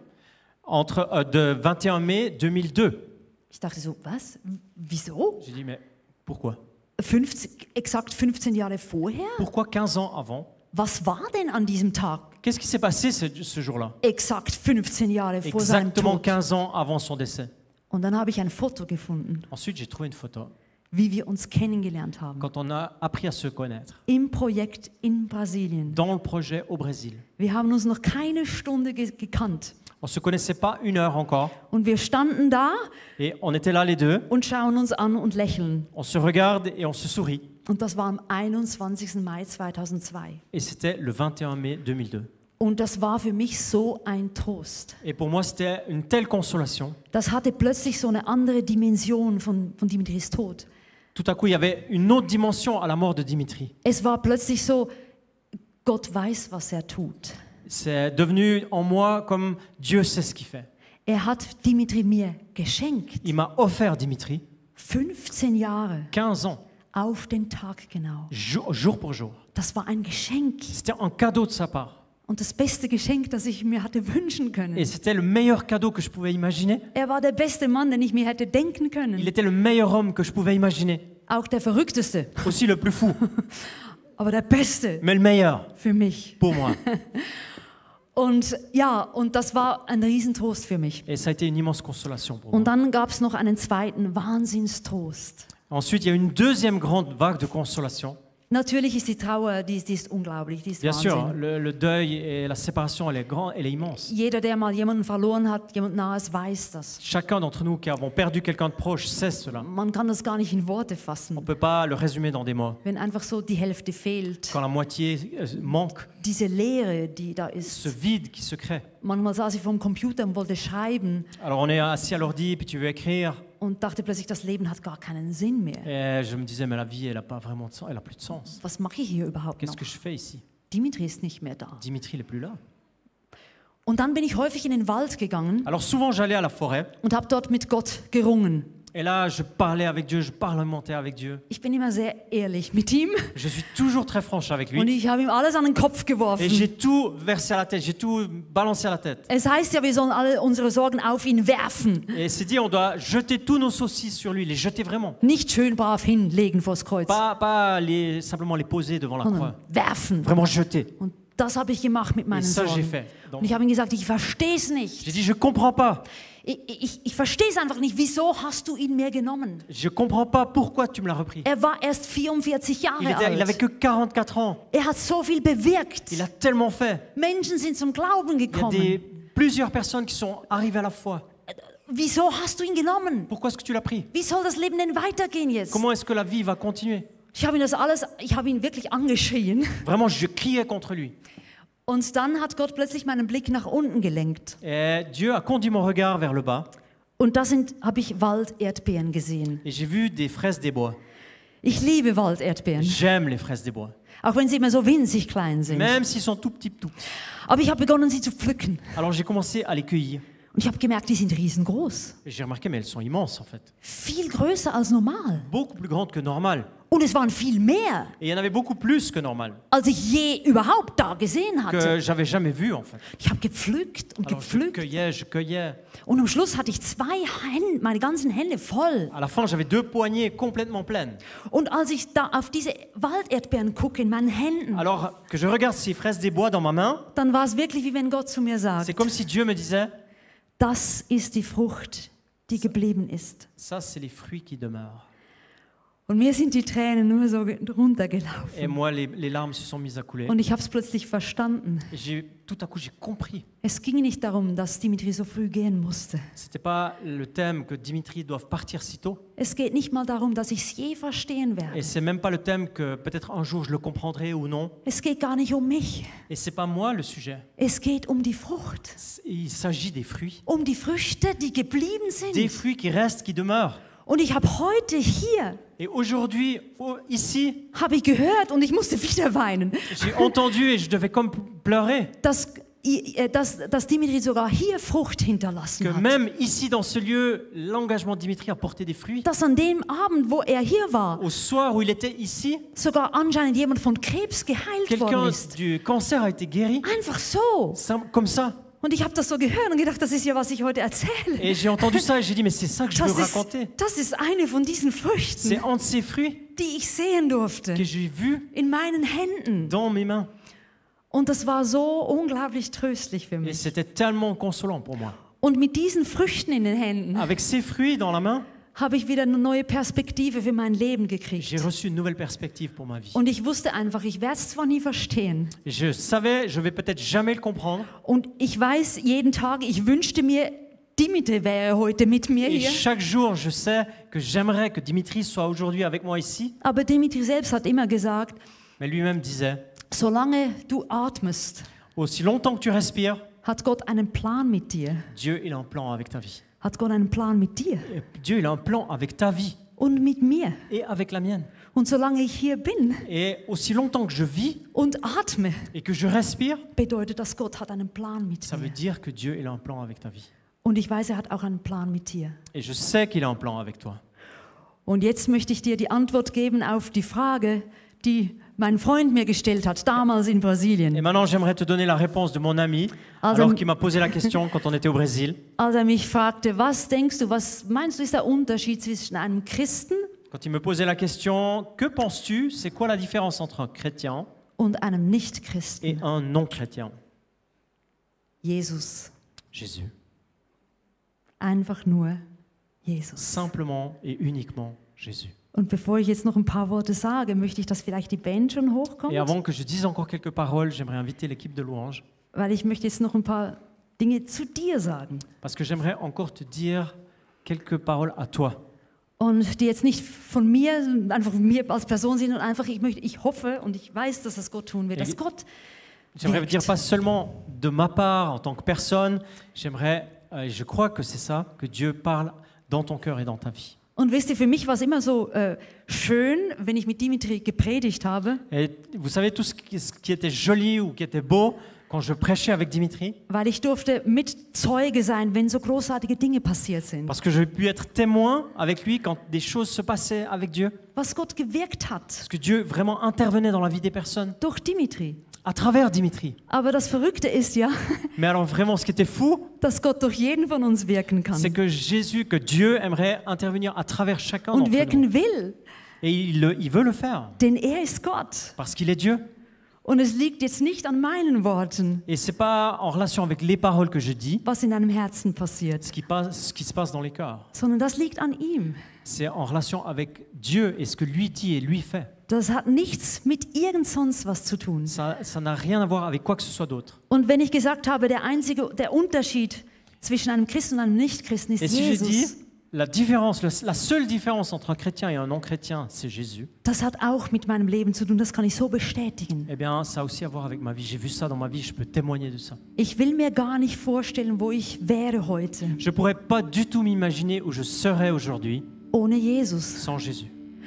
de 21 mai 2002. Ich dachte so, was? Wieso? J'ai dit, mais pourquoi? Exakt 15 Jahre vorher? Pourquoi 15 ans avant? Was war denn an diesem Tag? Qu'est-ce qui s'est passé ce jour-là? Exakt 15 Jahre vor seinem Exactement Tod. 15 ans avant son décès. Und dann habe ich ein Foto gefunden, Ensuite, j'ai trouvé une photo. wie wir uns kennengelernt haben. Quand on a appris à se connaître, Im Projekt in Brasilien. dans le projet au Brésil. Wir haben uns noch keine Stunde gekannt. On ne se connaissait pas une heure encore. Und wir standen da Et on était là les deux. und schauen uns an und lächeln. On se regarde et on se sourit. Und das war am 21. Mai 2002. Et c'était le 21 mai 2002. Und das war für mich so ein Trost. Et pour moi, c'était une telle consolation. Das hatte plötzlich so eine andere Dimension von Dimitris Tod. Tout à coup, il y avait une autre dimension à la mort de Dimitri. Es war plötzlich so, Gott weiß, was er tut. C'est devenu en moi comme Dieu sait ce qu'il fait. Er hat Dimitri mir geschenkt. Il m'a offert Dimitri 15 Jahre 15 ans, auf den Tag genau. jour pour jour. Das war ein Geschenk. C'était un cadeau de sa part. Und das beste Geschenk, das ich mir hatte wünschen können. Et c'était le meilleur cadeau que je pouvais imaginer. Er war der beste Mann, den ich mir hätte denken Il können. était le meilleur homme que je pouvais imaginer. Auch der verrückteste, Aussi le plus fou, aber der beste mais le meilleur für mich. pour moi. Und ja, und das war ein Riesentrost für mich. Et ça a été une immense consolation pour moi. Und dann gab es noch einen zweiten Wahnsinnstrost. Ensuite, il y a eu une deuxième grande vague de consolation. Natürlich ist die Trauer, die ist unglaublich, die ist Bien sûr, Wahnsinn. le deuil et la séparation, elle est grande, elle est immense. Jeder, der mal jemanden verloren hat, jemand Nahes, weiß das. Chacun d'entre nous qui avons perdu quelqu'un de proche sait cela. Man kann das gar nicht in Worte On ne fassen, peut pas le résumer dans des mots. wenn einfach so die Hälfte fehlt. Quand la moitié manque, Diese Leere, die da ce ist. vide qui se crée. Manchmal saß ich vom Computer und wollte schreiben Alors on est assis à l'ordi, puis tu veux écrire, und dachte plötzlich, das Leben hat gar keinen Sinn mehr. et je me disais, mais la vie, elle a pas vraiment de sens, elle a plus de sens. Was mache ich hier überhaupt Qu'est-ce noch? que je fais ici? Dimitri ist nicht mehr da. Dimitri n'est plus là. Und dann bin ich häufig in den Wald gegangen Alors souvent, j'allais à la forêt, und habe dort mit Gott gerungen. et là, je parlais avec Dieu, je parlementais avec Dieu. Ich bin immer sehr ehrlich mit ihm Je suis toujours très franche avec und lui. ich habe ihm alles an den Kopf Et geworfen. j'ai tout versé à la tête, j'ai tout balancé à la tête. Es heißt ja, wir sollen alle unsere Sorgen auf ihn werfen, Et c'est dit, on doit jeter tous nos saucisses sur lui, les jeter vraiment. nicht schön brav hinlegen vors Kreuz, Pas simplement les poser devant la croix. sondern werfen. Vraiment jeter. Und das habe ich gemacht mit Et meinen ça, j'ai Sorgen. fait. Donc, Und ich habe ihm gesagt, ich verstehe es j'ai nicht. dit, je comprends pas. Ich verstehe es einfach nicht. Wieso hast du ihn mir genommen? Je comprends pas pourquoi tu me l'as repris. Er war erst 44 Jahre Il avait alt. que 44 ans. Er hat so viel bewirkt. Il a tellement fait. Menschen sind zum Glauben Il y a gekommen. plusieurs personnes qui sont arrivées à la foi. Wieso hast du ihn genommen? Pourquoi est-ce que tu l'as pris? Wie soll das Leben denn weitergehen jetzt? Comment est-ce que la vie va continuer? Ich habe ihn wirklich angeschrien. Vraiment, je criais contre lui. Und dann hat Gott plötzlich meinen Blick nach unten gelenkt. Et Dieu a conduit mon regard vers le bas Und da habe ich Walderdbeeren gesehen. et j'ai vu des fraises des bois. Ich liebe Walderdbeeren, J'aime les fraises des bois, auch wenn sie immer so winzig klein sind. même s'ils sont tout petits, tout petits. Aber ich habe begonnen, sie zu pflücken. Alors j'ai commencé à les cueillir. Und ich habe gemerkt, die sind riesengroß. Et j'ai remarqué, mais elles sont immenses en fait. Viel größer als normal. Beaucoup plus grandes que normal. Und es waren viel mehr, Et il y en avait beaucoup plus que normal, als ich je überhaupt da gesehen hatte. que j'avais jamais vu en fait. Ich habe gepflückt und Alors je gepflückt. cueillais, je cueillais. Und am Schluss hatte ich 2 Hände, meine ganzen Hände voll. À la fin, j'avais 2 poignées complètement pleines. Und als ich da auf diese Walderdbeeren gucke in meinen Händen, Alors que je regarde ces fraises des bois dans ma main, dann war es wirklich, wie wenn Gott zu mir sagt, c'est comme si Dieu me disait, das ist die Frucht, die geblieben ist. ça c'est les fruits qui demeurent. Und mir sind die Tränen nur so Et runtergelaufen. moi, les larmes se sont mises à couler. Und ich habe es plötzlich verstanden. Et tout à coup, j'ai compris. Es ging nicht darum, dass Dimitri so früh gehen musste. C'était pas le thème que Dimitri doive partir si tôt. Es geht nicht mal darum, dass ich es je verstehen Et werde. c'est même pas le thème que peut-être un jour je le comprendrai ou non. Es geht gar nicht um mich. Et c'est pas moi le sujet. Es geht um die Frucht. Il s'agit des fruits. Um die Früchte, die geblieben Des sind. fruits qui restent, qui demeurent. Und ich habe heute hier, Et aujourd'hui, ici, habe ich gehört und ich musste wieder weinen, j'ai entendu et je devais comme pleurer dass Dimitri sogar hier Frucht que hinterlassen hat. même ici dans ce lieu, l'engagement de Dimitri a porté des fruits. Dass an dem Abend, wo er hier war, Au soir où il était ici, sogar anscheinend jemand von Krebs geheilt worden quelqu'un ist. du cancer a été guéri, Einfach so. comme ça. Und ich habe das so gehört und gedacht, das ist ja, was ich heute erzähle. Et j'ai entendu ça et j'ai dit, mais c'est ça que je veux raconter. Das ist eine von diesen Früchten, C'est un de ces fruits die ich sehen durfte que j'ai vus in meinen Händen. dans mes mains. Und das war so unglaublich tröstlich für Et mich. c'était tellement consolant pour moi. Und mit diesen Früchten in den Händen Avec ces fruits dans la main, habe ich wieder eine neue Perspektive für mein Leben gekriegt. j'ai reçu une nouvelle perspective pour ma vie. Und ich wusste einfach, ich werde es zwar nie verstehen. Je savais, je vais peut-être jamais le comprendre. Und ich weiß jeden Tag, ich wünschte mir, Dimitri wäre heute mit mir Et hier. chaque jour, je sais que j'aimerais que Dimitri soit aujourd'hui avec moi ici. Aber Dimitri selbst hat immer gesagt, Mais lui-même disait, solange du atmest, aussi longtemps que tu respires, hat Gott einen Plan mit dir. Dieu, il a un plan avec ta vie. Hat Gott einen Plan mit dir Et Dieu, il a un plan avec ta vie und mit mir. et avec la mienne. Und solange ich hier bin Et aussi longtemps que je vis und atme, et que je respire, bedeutet das, Gott hat einen Plan mit ça veut mir. dire que Dieu, il a un plan avec ta vie. Und ich weiß, er hat auch einen Plan mit dir. Et je sais qu'il a un plan avec toi. Und jetzt möchte ich dir die Antwort geben auf die Frage, die mein Freund mir gestellt hat, damals in Et Brasilien. maintenant, j'aimerais te donner la réponse de mon ami, Also- alors qu'il m'a posé la question quand on était au Brésil. Als er mich fragte, was denkst du, was meinst du, ist der Unterschied zwischen einem Christen Quand il me posait la question, que penses-tu, c'est quoi la différence entre un chrétien und einem et Nicht-Christen? un non-chrétien? Jesus. Jésus. Einfach nur Jesus. Simplement et uniquement Jésus. Und bevor ich jetzt noch ein paar Worte sage, möchte ich, dass vielleicht die Band schon hochkommt, Et avant que je dise encore quelques paroles, j'aimerais inviter l'équipe de louange, weil ich möchte jetzt noch ein paar Dinge zu dir sagen. parce que j'aimerais encore te dire quelques paroles à toi. Und die jetzt nicht von mir, einfach von mir als Person sind, und einfach, ich hoffe und ich weiß, dass das Gott tun wird, dass Gott J'aimerais wirkt. dire pas seulement de ma part en tant que personne, j'aimerais, et je crois que c'est ça, que Dieu parle dans ton cœur et dans ta vie. Und wisst ihr, für mich war es immer so schön, wenn ich mit Dimitri gepredigt habe, Et vous savez, tout ce qui était joli ou qui était beau, quand je prêchais avec Dimitri, weil ich durfte mit Zeuge sein, wenn so großartige Dinge passiert sind. parce que j'ai pu être témoin avec lui quand des choses se passaient avec Dieu, Was Gott gewirkt hat parce que Dieu vraiment intervenait dans la vie des personnes, durch Dimitri. à travers Dimitri. Aber das Verrückte ist ja, Mais alors vraiment, ce qui était fou, dass Gott durch jeden von uns wirken kann c'est que Jésus, que Dieu aimerait intervenir à travers chacun und d'entre nous. wirken will, Et il veut le faire, denn er ist Gott. parce qu'il est Dieu. Und es liegt jetzt nicht an meinen Worten, Et c'est pas en relation avec les paroles que je dis, was in deinem Herzen passiert, ce qui se passe dans les cœurs. sondern das liegt an ihm. C'est en relation avec Dieu et ce que lui dit et lui fait. Das hat nichts mit irgend sonst was zu tun. Ça n'a rien à voir avec quoi que ce soit d'autre. Und wenn ich gesagt habe, der Unterschied zwischen einem Christen und einem Nichtchristen ist Et si j'ai dit Jesus, la différence, la seule différence entre un chrétien et un non-chrétien, c'est Jésus. Das hat auch mit meinem Leben zu tun, das kann ich so bestätigen. Eh bien, ça a aussi à voir avec ma vie. J'ai vu ça dans ma vie, je peux témoigner de ça. Ich will mir gar nicht vorstellen, wo ich wäre heute Je ne pourrais pas du tout m'imaginer où je serais aujourd'hui ohne Jesus. sans Jésus.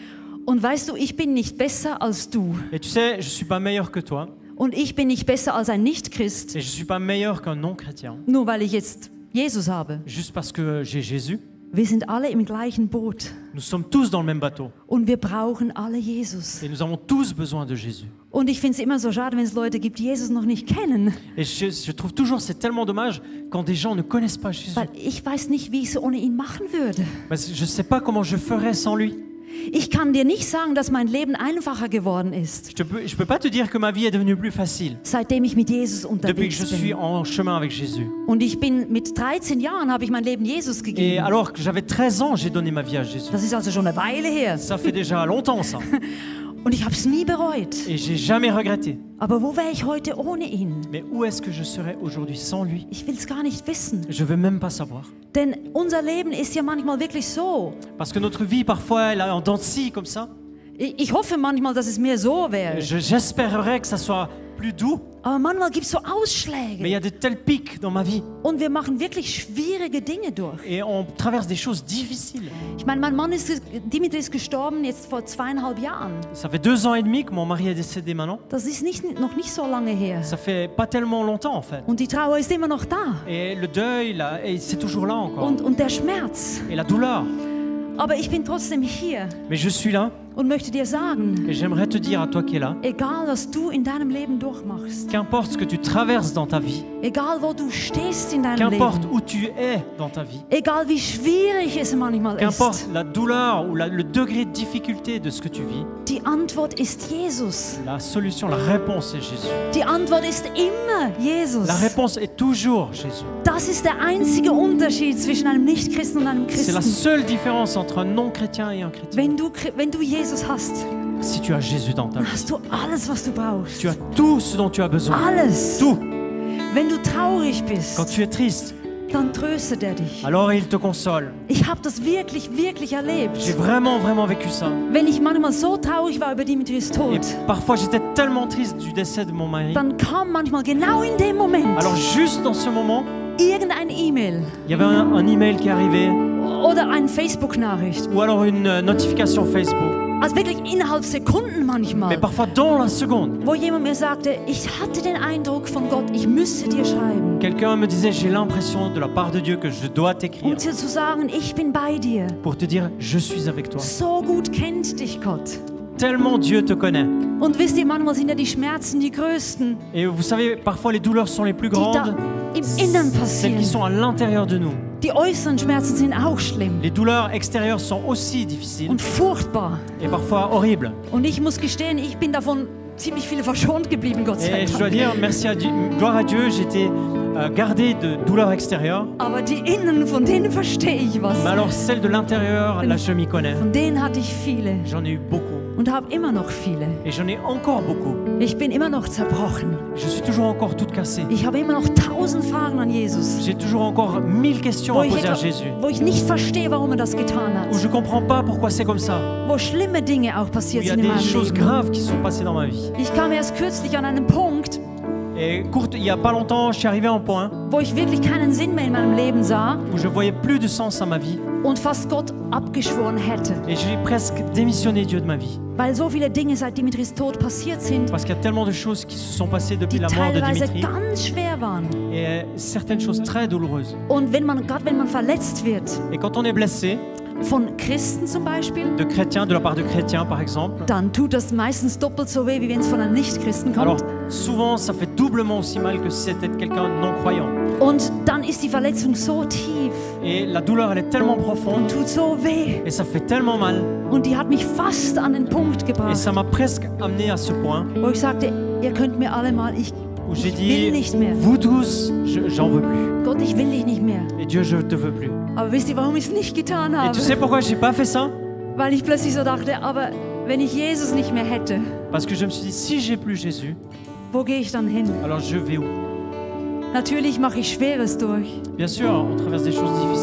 Und weißt du, ich bin nicht besser als du. Et tu sais, je ne suis pas meilleur que toi Und ich bin nicht besser als ein Nicht-Christ, et je ne suis pas meilleur qu'un non-chrétien. nur weil ich jetzt Jesus habe. Juste parce que j'ai Jésus. Wir sind alle im gleichen Boot Nous sommes tous dans le même bateau und wir brauchen alle Jesus. et nous avons tous besoin de Jésus. Und ich finde es immer so schade, wenn es Leute gibt, die Jesus noch nicht kennen, Et je trouve toujours c'est tellement dommage quand des gens ne connaissent pas Jésus. weil ich weiß nicht, wie ich es ohne ihn machen würde. Parce que je ne sais pas comment je ferais sans lui. Ich kann dir nicht sagen, dass mein Leben einfacher geworden ist, Je peux pas te dire que ma vie est devenue plus facile seitdem ich mit Jesus depuis que je unterwegs suis bin. en chemin avec Jésus. Und ich bin mit 13 Jahren habe ich mein Leben Jesus Et gegeben. alors que j'avais 13 ans, j'ai donné ma vie à Jésus. Das ist also schon eine Weile her. Ça fait déjà longtemps ça. Und ich habe es nie bereut. Et j'ai jamais regretté. Aber wo wäre ich heute ohne ihn? Mais où est-ce que je serais aujourd'hui sans lui? Ich will es gar nicht wissen. Je veux même pas savoir. Denn unser Leben ist ja manchmal wirklich so. Parce que notre vie, parfois, elle est en dents de scie comme ça. Ich hoffe manchmal, dass es mehr so wäre. J'espérerais que ça soit plus doux. Aber manchmal gibt es so Mais il y Ausschläge. a de tels pics dans ma vie. Und wir machen wirklich schwierige Dinge durch. Et on traverse des choses difficiles. Ich meine, mein Mann Dimitri ist gestorben jetzt vor 2,5 Jahren. Ça fait 2 ans et demi que mon mari est décédé maintenant. Das ist noch nicht so lange her. Ça fait pas tellement longtemps en fait. Und die Trauer ist immer noch da. Et le deuil, là, et c'est toujours là encore. Und der Schmerz. Et la douleur. Aber ich bin trotzdem hier Mais je suis là und möchte dir sagen, et j'aimerais te dire à toi qui es là, egal was du in deinem Leben durchmachst, qu'importe ce que tu traverses dans ta vie, egal wo du stehst in deinem qu'importe Leben, où tu es dans ta vie, egal wie schwierig es manchmal qu'importe ist, la douleur ou le degré de difficulté de ce que tu vis, die Antwort ist Jesus. la solution, la réponse est Jésus. Die Antwort ist immer Jesus. La réponse est toujours Jésus. Das ist der einzige Unterschied zwischen einem Nichtchristen und einem C'est la Christen. seule différence entre un non-chrétien et un chrétien. Wenn du Jesus hast, Si tu as Jésus dans ta vie, hast du alles, was du brauchst. tu as tout ce dont tu as besoin. Alles. Tout. Wenn du traurig Quand bist, tu es triste, dann tröstet er dich. alors il te console. Ich habe das wirklich, wirklich erlebt. J'ai vraiment, vraiment vécu ça. Wenn ich manchmal so traurig war über Dimitris Et Tod, parfois j'étais tellement triste du décès de mon mari. dann kam manchmal genau in dem Moment Alors juste dans ce moment, irgendein E-Mail il y avait un email qui arrivait oder eine Facebook-Nachricht. ou alors une notification Facebook. Also wirklich innerhalb Sekunden Mais manchmal, parfois dans la seconde, wo jemand mir sagte, ich hatte den Eindruck von Gott, ich müsste dir schreiben. quelqu'un me disait j'ai l'impression de la part de Dieu que je dois t'écrire Um dir zu sagen, ich bin bei dir. pour te dire je suis avec toi. So gut kennt dich Gott. Tellement Dieu te connaît. Und wisst ihr, manchmal sind ja die Schmerzen die größten, Et vous savez, parfois les douleurs sont les plus die da grandes, im Innern celles qui passieren. sont à l'intérieur de nous. Die äußeren Schmerzen sind auch schlimm Les douleurs extérieures sont aussi difficiles und furchtbar. et parfois horribles. Und ich muss gestehen, ich bin davon ziemlich viel verschont geblieben, Gott sei Et je dois Dank. dire, merci à Dieu, gloire à Dieu, j'étais gardé de douleurs extérieures. Aber die Innen, von denen verstehe ich was. Mais alors celles de l'intérieur, là je m'y connais. Von denen hatte ich viele J'en ai eu beaucoup. und habe immer noch viele. Et j'en ai encore beaucoup. Ich bin immer noch zerbrochen. Je suis toujours encore toute cassée. Ich habe immer noch 1000 Fragen an Jesus, J'ai toujours encore 1000 questions à poser à Jésus. wo ich nicht verstehe, warum er das getan Où hat. je comprends pas pourquoi c'est comme ça. Wo schlimme Dinge auch Où passiert il y a sind in des meinem choses Leben. graves qui sont passées dans ma vie. Ich kam erst kürzlich an einen Punkt, Et courte, il y a pas longtemps, je suis arrivé à un point wo ich wirklich keinen Sinn mehr in meinem Leben sah où je voyais plus de sens à ma vie. und fast Gott abgeschworen hätte. Et j'ai presque démissionné Dieu de ma vie. Weil so viele Dinge seit Dimitris Tod passiert sind, Parce qu'il y a tellement de choses qui se sont passées depuis die la mort de teilweise Dimitri. ganz schwer waren. Et certaines choses très douloureuses. Und gerade wenn man verletzt wird, Et quand on est blessé, von Christen zum Beispiel, de chrétiens, de la part de chrétiens par exemple, dann tut das meistens doppelt so weh, wie wenn es von einem Nichtchristen alors kommt. souvent ça fait doublement aussi mal que si c'était quelqu'un de non-croyant. Und dann ist die Verletzung so tief Et la douleur, elle est tellement und profonde tut so weh. et ça fait tellement mal. Und die hat mich fast an den Punkt Et gebracht, ça m'a presque amené à ce point wo ich sagte, ihr könnt mir alle mal, ich où j'ai will dit, nicht mehr. vous tous, j'en veux plus. Gott, ich will dich nicht mehr. Et Dieu, je te veux plus. Aber wisst ihr, warum ich es nicht getan Et habe? tu sais pourquoi j'ai pas fait ça? Weil ich plötzlich so dachte, aber wenn ich Jesus nicht mehr hätte, Parce que je me suis dit, si j'ai plus Jésus, wo gehe ich dann hin? alors je vais où? Natürlich mache ich Schweres durch. Bien sûr, on traverse des choses difficiles.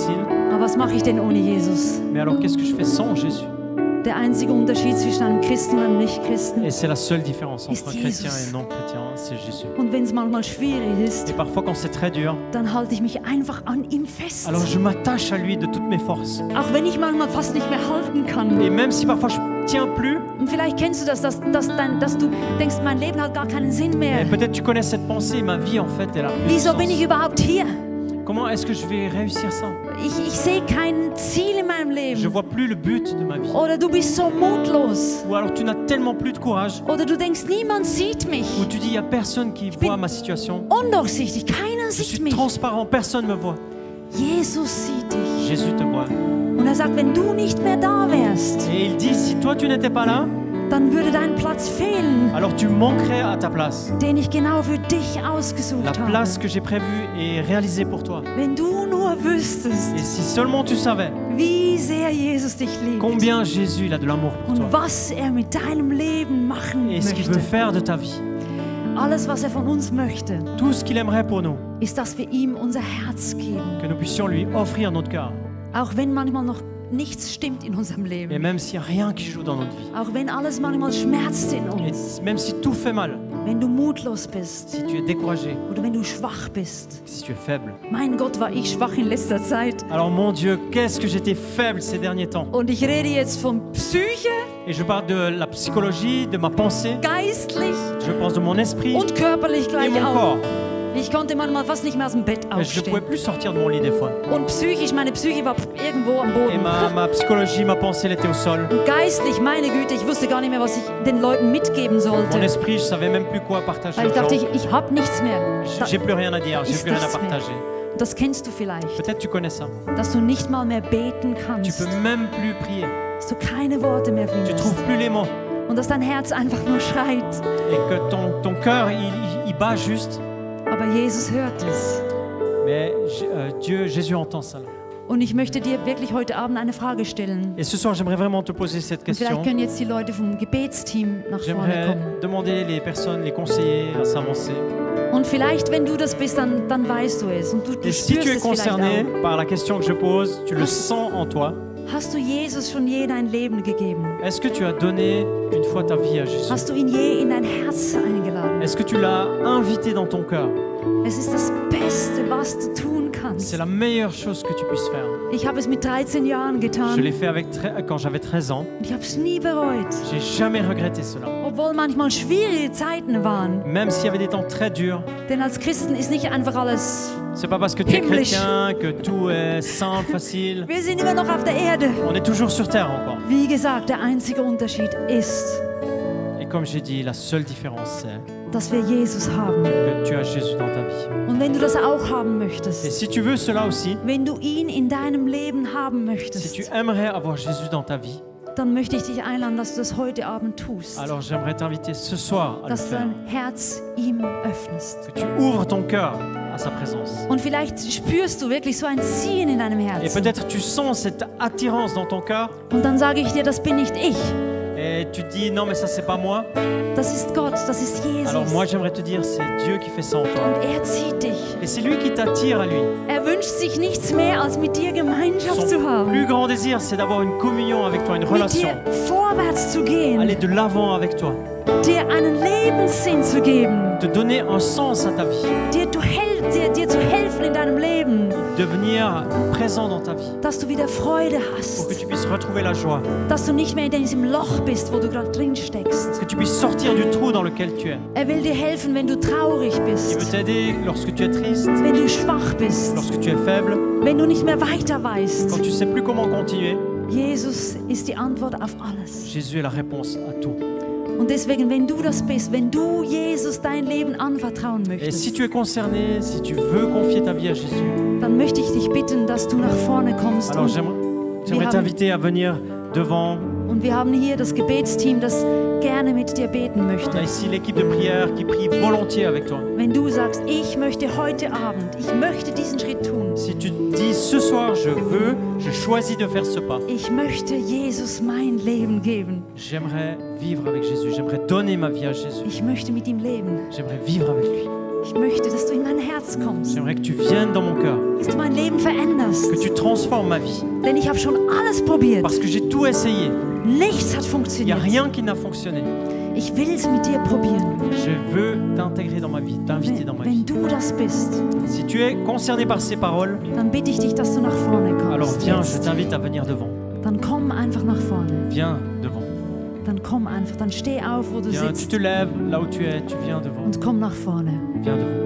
Aber was mache ich denn ohne Jesus? Mais alors, qu'est-ce que je fais sans Jésus? Der einzige Unterschied zwischen einem Christen und einem Nichtchristen. Et c'est la seule différence Ist entre un chrétien Jesus. et un non-chrétien, c'est Jésus. Und wenn es manchmal schwierig ist, Et parfois, quand c'est très dur, dann halte ich mich einfach an ihm fest. alors je m'attache à lui de toutes mes forces. Auch wenn ich manchmal fast nicht mehr halten Et kann. même si parfois je tiens plus, Und vielleicht kennst du das, dass du denkst, mein Leben hat gar keinen Sinn mehr. et peut-être tu connais cette pensée, ma vie en fait, elle a plus de Wieso bin ich sens. überhaupt hier? Comment est-ce que je vais réussir ça? Ich sehe kein Ziel in meinem Je Leben. vois plus le but de ma vie. Oder du bist so mutlos. Ou alors tu n'as tellement plus de courage. Oder du denkst, niemand sieht mich. Ou tu dis, il n'y a personne qui voit ma situation. Undurchsichtig, keiner Je sieht suis mich. transparent, personne ne me voit. Jesus sieht dich. Jésus te voit. Und er sagt, wenn du nicht mehr da wärst, Et il dit, si toi tu n'étais pas là, dann würde dein Platz fehlen, alors tu manquerais à ta place. den ich genau für dich La ausgesucht habe. place que j'ai prévue et réalisée pour toi. Wenn du nur wüsstest, Et si seulement tu savais wie sehr Jesus dich liebt combien Jésus il a de l'amour pour und toi was er mit deinem Leben machen et ce qu'il veut möchte. faire de ta vie, Alles, was er von uns möchte, tout ce qu'il aimerait pour nous, ist, dass wir ihm unser Herz geben. que nous puissions lui offrir notre cœur. Auch wenn manchmal noch nichts stimmt in unserem Et Leben. même s'il n'y a rien qui joue dans notre vie, Auch wenn alles manchmal schmerzt in et uns. même si tout fait mal, Wenn du mutlos bist si tu es découragé, oder wenn du schwach bist. si tu es faible. Mein Gott, war ich schwach in letzter Zeit. Alors mon Dieu, qu'est-ce que j'étais faible ces derniers temps. Und ich rede jetzt von Psyche, Et je parle de la psychologie, de ma pensée, geistlich je pense de mon esprit und körperlich et gleich mon auch. corps. Ich konnte manchmal fast nicht mehr aus dem Bett Et je ne pouvais aufstehen. plus sortir de mon lit des fois. Und psychisch, meine Psyche war irgendwo am Et Boden. ma psychologie, ma pensée, elle était au sol. Und geistlich, meine Güte, ich wusste gar nicht mehr, was ich den Leuten mitgeben Mon sollte. esprit, je savais même plus quoi partager Weil aux ich dachte, gens. ich habe nichts mehr. J'ai plus rien à dire, j'ai Ist plus rien à nichts mehr. partager. Das kennst du vielleicht, Peut-être tu connais ça. dass du nicht mal mehr beten Tu kannst, peux même plus prier. dass du keine Worte mehr Tu findest trouves plus les mots. und dass dein Herz einfach nur schreit. Et que ton cœur, il bat juste. Aber Jesus hört es. Mais Jésus entend ça. Und ich möchte dir wirklich heute Abend eine Frage stellen. Et ce soir, j'aimerais vraiment te poser cette Und question. vielleicht können jetzt die Leute vom Gebetsteam nach vorne J'aimerais kommen. demander les personnes, les conseillers à s'avancer. Und vielleicht, wenn du das bist, dann weißt du es. Und du Et si spürst tu es es vielleicht concerné auch. par la question que je pose, tu le sens en toi. Hast du Jesus schon je dein Leben gegeben? Est-ce que tu as donné une fois ta vie à Jésus? Hast du ihn je in dein Herz eingeladen? Est-ce que tu l'as invité dans ton cœur? Es ist das Beste, was du tun C'est kannst. la meilleure chose que tu puisses faire. Ich habe es mit 13 Jahren Je getan l'ai fait quand j'avais 13 ans. und ich habe es nie bereut. J'ai jamais regretté cela. Obwohl manchmal schwierige Zeiten waren. Même s'il y avait des temps très durs. Denn als Christen ist nicht einfach alles... C'est pas parce que tu es Himmlisch. chrétien que tout est simple, facile. Wir sind immer noch auf der Erde. On est toujours sur terre encore. Wie gesagt, der einzige Unterschied ist, Et comme j'ai dit, la seule différence, c'est dass wir Jesus haben. que tu as Jésus dans ta vie. Und wenn du das auch haben Et möchtest, si tu veux cela aussi, wenn du ihn in deinem Leben haben si möchtest, tu aimerais avoir Jésus dans ta vie, dann möchte ich dich einladen, dass du das heute Abend tust. alors j'aimerais t'inviter ce soir à le Dass du faire. dein Herz ihm öffnest. Que tu ouvres ton cœur à sa présence. Und vielleicht spürst du wirklich so ein Ziehen in deinem Et Herzen. peut-être tu sens cette attirance dans ton cœur Und dann sage ich dir, das bin nicht ich. et tu te dis non mais ça c'est pas moi. Das ist Gott, das ist Alors Jesus. moi j'aimerais te dire c'est Dieu qui fait ça en toi. Und er zieht dich. Et c'est lui qui t'attire à lui. Er wünscht sich nichts mehr, als mit dir Gemeinschaft zu Son haben. plus grand désir c'est d'avoir une communion avec toi, une Mit relation. dir vorwärts zu gehen. Aller de l'avant avec toi. Dir einen Lebenssinn zu geben. Te donner un sens à ta vie. Dir zu helfen in deinem Leben. Devenir présent dans ta vie. Dass du wieder Freude Pour que hast. tu puisses retrouver la joie. Dass du nicht mehr in diesem Loch bist, wo du gerade drin steckst. Que tu puisses sortir du trou dans lequel tu es. Er will dir helfen, wenn du traurig Il veut bist. t'aider lorsque tu es triste, Wenn du schwach bist. lorsque tu es faible, Wenn du nicht mehr weiter weißt. quand tu sais plus comment continuer. Jesus ist die Antwort auf alles. Jésus est la réponse à tout. Und deswegen, wenn du das bist, wenn du Jesus dein Leben anvertrauen Et si möchtest, tu es concerné, si tu veux confier ta vie à Jésus, dann möchte ich dich bitten, dass du nach vorne kommst. alors Und, j'aimerais haben- t'inviter à venir devant. und wir haben hier das Gebetsteam, das gerne mit dir beten On a möchte. ici l'équipe de prière qui prie volontiers avec toi. Wenn du sagst, ich möchte heute Abend, ich möchte diesen Schritt tun. Si tu dis ce soir, je choisis de faire ce pas. Ich möchte Jesus mein Leben geben. J'aimerais vivre avec Jésus, j'aimerais donner ma vie à Jésus, Ich möchte mit ihm leben. j'aimerais vivre avec lui. Ich möchte, dass du in mein Herz kommst, J'aimerais que tu viennes dans mon cœur, dass du mein Leben veränderst. que tu transformes ma vie. Denn ich habe schon alles probiert. Parce que j'ai tout essayé. Nichts hat Il n'y a funktioniert. rien qui n'a fonctionné. Ich will es mit dir probieren. Je veux t'intégrer dans ma vie, t'inviter dans ma vie. Wenn du das bist, Si tu es concerné par ces paroles, dann bitte ich dich, dass du nach vorne alors kommst. viens, je Jetzt. t'invite à venir devant. Dann komm einfach nach vorne. Viens devant. Dann komm einfach. Dann steh auf, wo du Viens, tu sitzt te lèves là où tu es, tu viens devant. und komm nach vorne. Viens devant.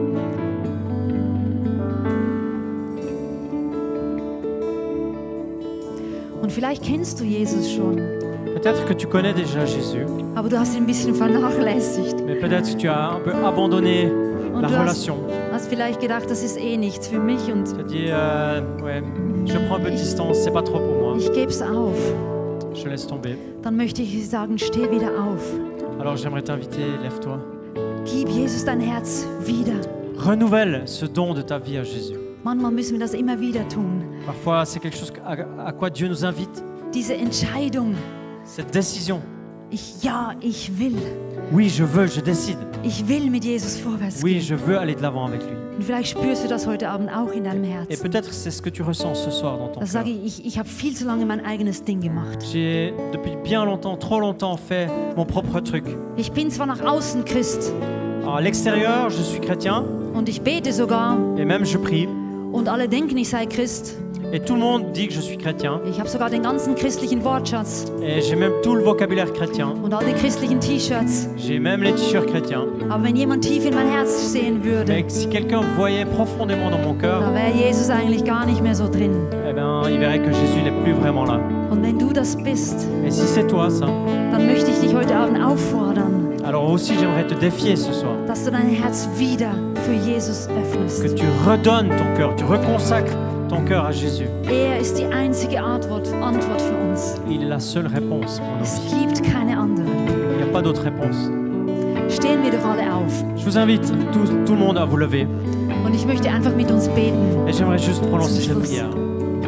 Und vielleicht kennst du Jesus schon, Peut-être que tu connais déjà Jésus, aber du hast ihn ein bisschen vernachlässigt. mais peut-être que tu as un peu abandonné Und la du relation. hast vielleicht gedacht, das ist eh nichts für mich und Tu as dit, ouais, je prends un peu de distance, c'est pas trop pour moi. ich geb's auf. Je laisse tomber. Dann möchte ich sagen, steh wieder auf. Alors j'aimerais t'inviter, lève-toi. Gib Jesus dein Herz wieder. Renouvelle ce don de ta vie à Jésus. Manchmal müssen wir das immer wieder tun. Parfois, c'est quelque chose à quoi Dieu nous invite. Diese Entscheidung. Cette décision. Ich will. Oui, je veux, je décide. Ich will mit Jesus vorwärts Oui, gehen. je veux aller de l'avant avec lui. Und vielleicht spürst du das heute Abend auch in deinem Et Herzen. peut-être c'est ce que tu ressens ce soir dans ton Das cœur. sage ich habe viel zu lange mein eigenes Ding gemacht. J'ai depuis bien longtemps, trop longtemps fait mon propre truc. Ich bin zwar nach außen Christ Alors, à l'extérieur, je suis chrétien und ich bete sogar et même je prie. und alle denken, ich sei Christ. Et tout le monde dit que je suis chrétien. Ich habe sogar den ganzen christlichen Wortschatz Et j'ai même tout le vocabulaire chrétien. und alle christlichen T-Shirts. J'ai même les t-shirts chrétiens. Aber wenn jemand tief in mein Herz sehen würde, Mais si quelqu'un voyait profondément dans mon cœur, da wäre Jesus eigentlich gar nicht mehr so drin. eh ben, il verrait que Jésus n'est plus vraiment là. Und wenn du das bist, Et si c'est toi, ça, dann möchte ich dich heute Abend auffordern, alors aussi j'aimerais te défier ce soir. dass du dein Herz wieder für Jesus Que öffnest. tu redonnes ton cœur, tu reconsacres ton cœur à Jésus. Er ist die einzige Antwort für uns. Il est la seule réponse pour nos Es vies. gibt keine andere. Il n'y a pas d'autre réponse. Stehen wir doch alle auf. Je vous invite tout le monde à vous lever. Und ich möchte einfach mit uns beten. Et j'aimerais juste prononcer Zum cette Schluss. prière.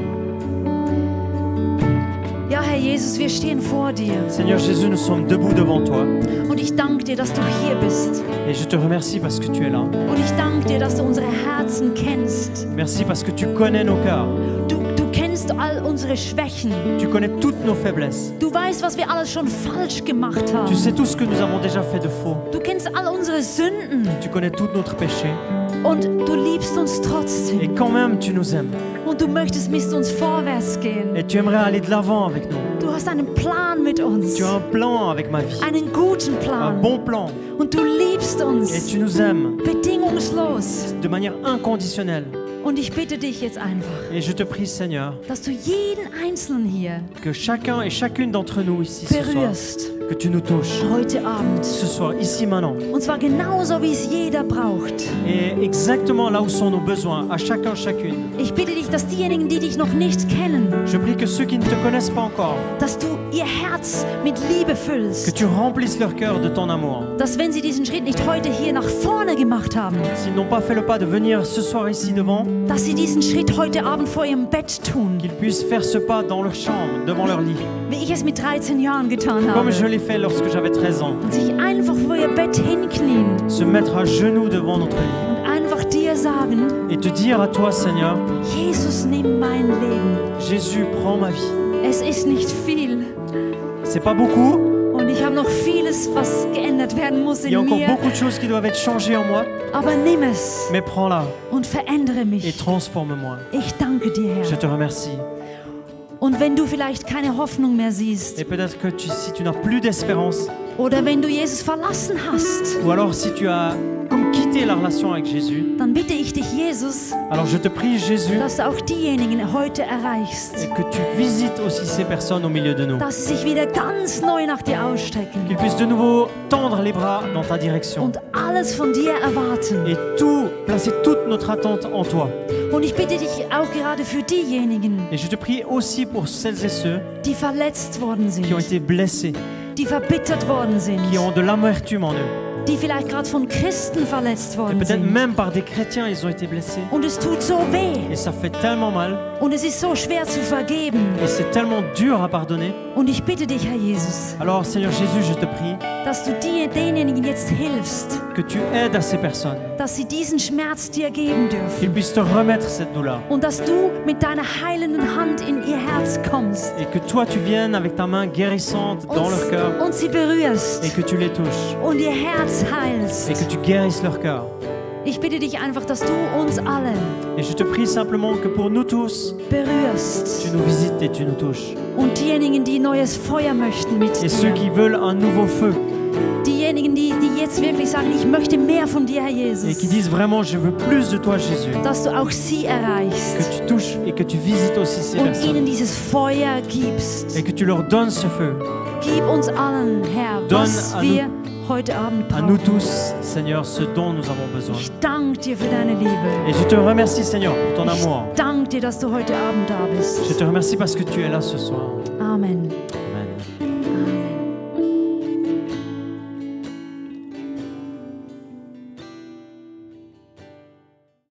Ja, Herr Jesus, wir stehen vor dir. Seigneur Jésus, nous sommes debout devant toi. Und ich danke dir, dass du hier bist. Et je te remercie parce que tu es là. Und ich danke dir, dass du unsere Herzen kennst. Merci parce que tu connais nos cœurs. Du kennst all unsere Schwächen. Tu connais toutes nos faiblesses. Du weißt, was wir alles schon falsch gemacht haben. Tu sais tout ce que nous avons déjà fait de faux. Du kennst all unsere Sünden. Tu connais tous notre péchés. Und du liebst uns Et trotzdem. quand même, tu nous aimes. Und du möchtest mit uns vorwärts gehen. Et tu aimerais aller de l'avant avec nous. Du hast einen Plan mit uns. Tu as un plan avec ma vie. Einen guten Un Plan. bon plan. Und du liebst Et uns tu nous aimes bedingungslos. de manière inconditionnelle. Und ich bitte dich jetzt einfach, Et je te prie, Seigneur, dass du jeden Einzelnen hier que chacun et chacune d'entre nous ici ce soir, berührst que tu nous touches. heute Abend. Ce soir, ici, maintenant. Und zwar genauso, wie es jeder braucht. Et exactement là où sont nos besoins, à chacun, chacune. Ich bitte dich, dass diejenigen, die dich noch nicht kennen, Je prie que ceux qui ne te connaissent pas encore, dass du ihr Herz mit Liebe que füllst. tu remplisses leur cœur de ton amour. Dass wenn sie diesen Schritt nicht heute hier nach vorne gemacht haben, S'ils n'ont pas fait le pas de venir ce soir ici devant, dass sie diesen Schritt heute Abend vor ihrem Bett tun, qu'ils puissent faire ce pas dans leur chambre, devant leur lit, wie ich es mit 13 Jahren getan habe. comme je l'ai fait lorsque j'avais 13 ans. Und sich einfach vor ihr Bett hinknien Se mettre à genoux devant notre lit und einfach dir sagen, et te dire à toi, Seigneur, Jesus, nimm mein Leben. Jésus, prends ma vie. Es ist nicht viel C'est pas beaucoup, und ich habe noch vieles, was geändert werden muss il y a in encore mir, beaucoup de choses qui doivent être changées en moi, aber nimm es mais prends-la und verändere et mich. transforme-moi. Ich danke dir, Je Herr. te remercie. Und wenn du vielleicht keine Hoffnung mehr siehst Et peut-être que si tu n'as plus d'espérance, oder wenn du Jesus verlassen hast, ou alors si tu as comme quitté la relation avec Jésus, dann bitte ich dich, Jesus, alors je te prie, Jésus, dass du auch diejenigen heute erreichst, et que tu visites aussi ces personnes au milieu de nous. dass sie sich wieder ganz neu nach dir ausstrecken Qu'ils puissent de nouveau tendre les bras dans ta direction und alles von dir erwarten. et tout, placer toute notre attente en toi. Und ich bitte dich auch gerade für diejenigen, Et je te prie aussi pour celles et ceux die verletzt worden sind, qui ont été blessés, die verbittert worden sind, qui ont de l'amertume en eux, die vielleicht gerade von Christen verletzt Et worden peut-être sind. même par des chrétiens, ils ont été blessés. Und es tut so weh. Et ça fait tellement mal. Und es ist so schwer zu vergeben. Et c'est tellement dur à pardonner. Und ich bitte dich, Herr Jesus, Alors Seigneur Jésus, je te prie dass du denjenigen jetzt hilfst, que tu aides à ces personnes. dass sie diesen Schmerz dir geben Qu'ils dürfen. puissent te remettre cette douleur. Und dass du mit deiner heilenden Hand in ihr Herz kommst Et que toi tu viennes avec ta main guérissante dans leur cœur. und sie berührst Et que tu les touches. und ihr Herz Et heilst. que tu guérisses leur cœur. Ich bitte dich einfach, dass du uns alle Et je te prie simplement que pour nous tous, berührst. tu nous visites et tu nous touches. Und diejenigen, die neues Feuer möchten mit Et ceux dir. qui veulent un nouveau feu Diejenigen, die jetzt wirklich sagen, ich möchte mehr von dir, Herr et qui Jesus. disent vraiment je veux plus de toi Jésus. Dass du auch sie Que erreichst tu touches et que tu visites aussi ces und personnes. ihnen dieses Feuer gibst. Et que tu leur donnes ce feu. Gib uns allen, Herr, Donne was à wir heute Abend À nous brauchen. tous, Seigneur, ce dont nous avons besoin. Ich danke dir für deine Liebe. Et je te remercie, Seigneur, pour ton amour. Ich danke dir, dass du heute Abend da Je bist. te remercie parce que tu es là ce soir. Amen.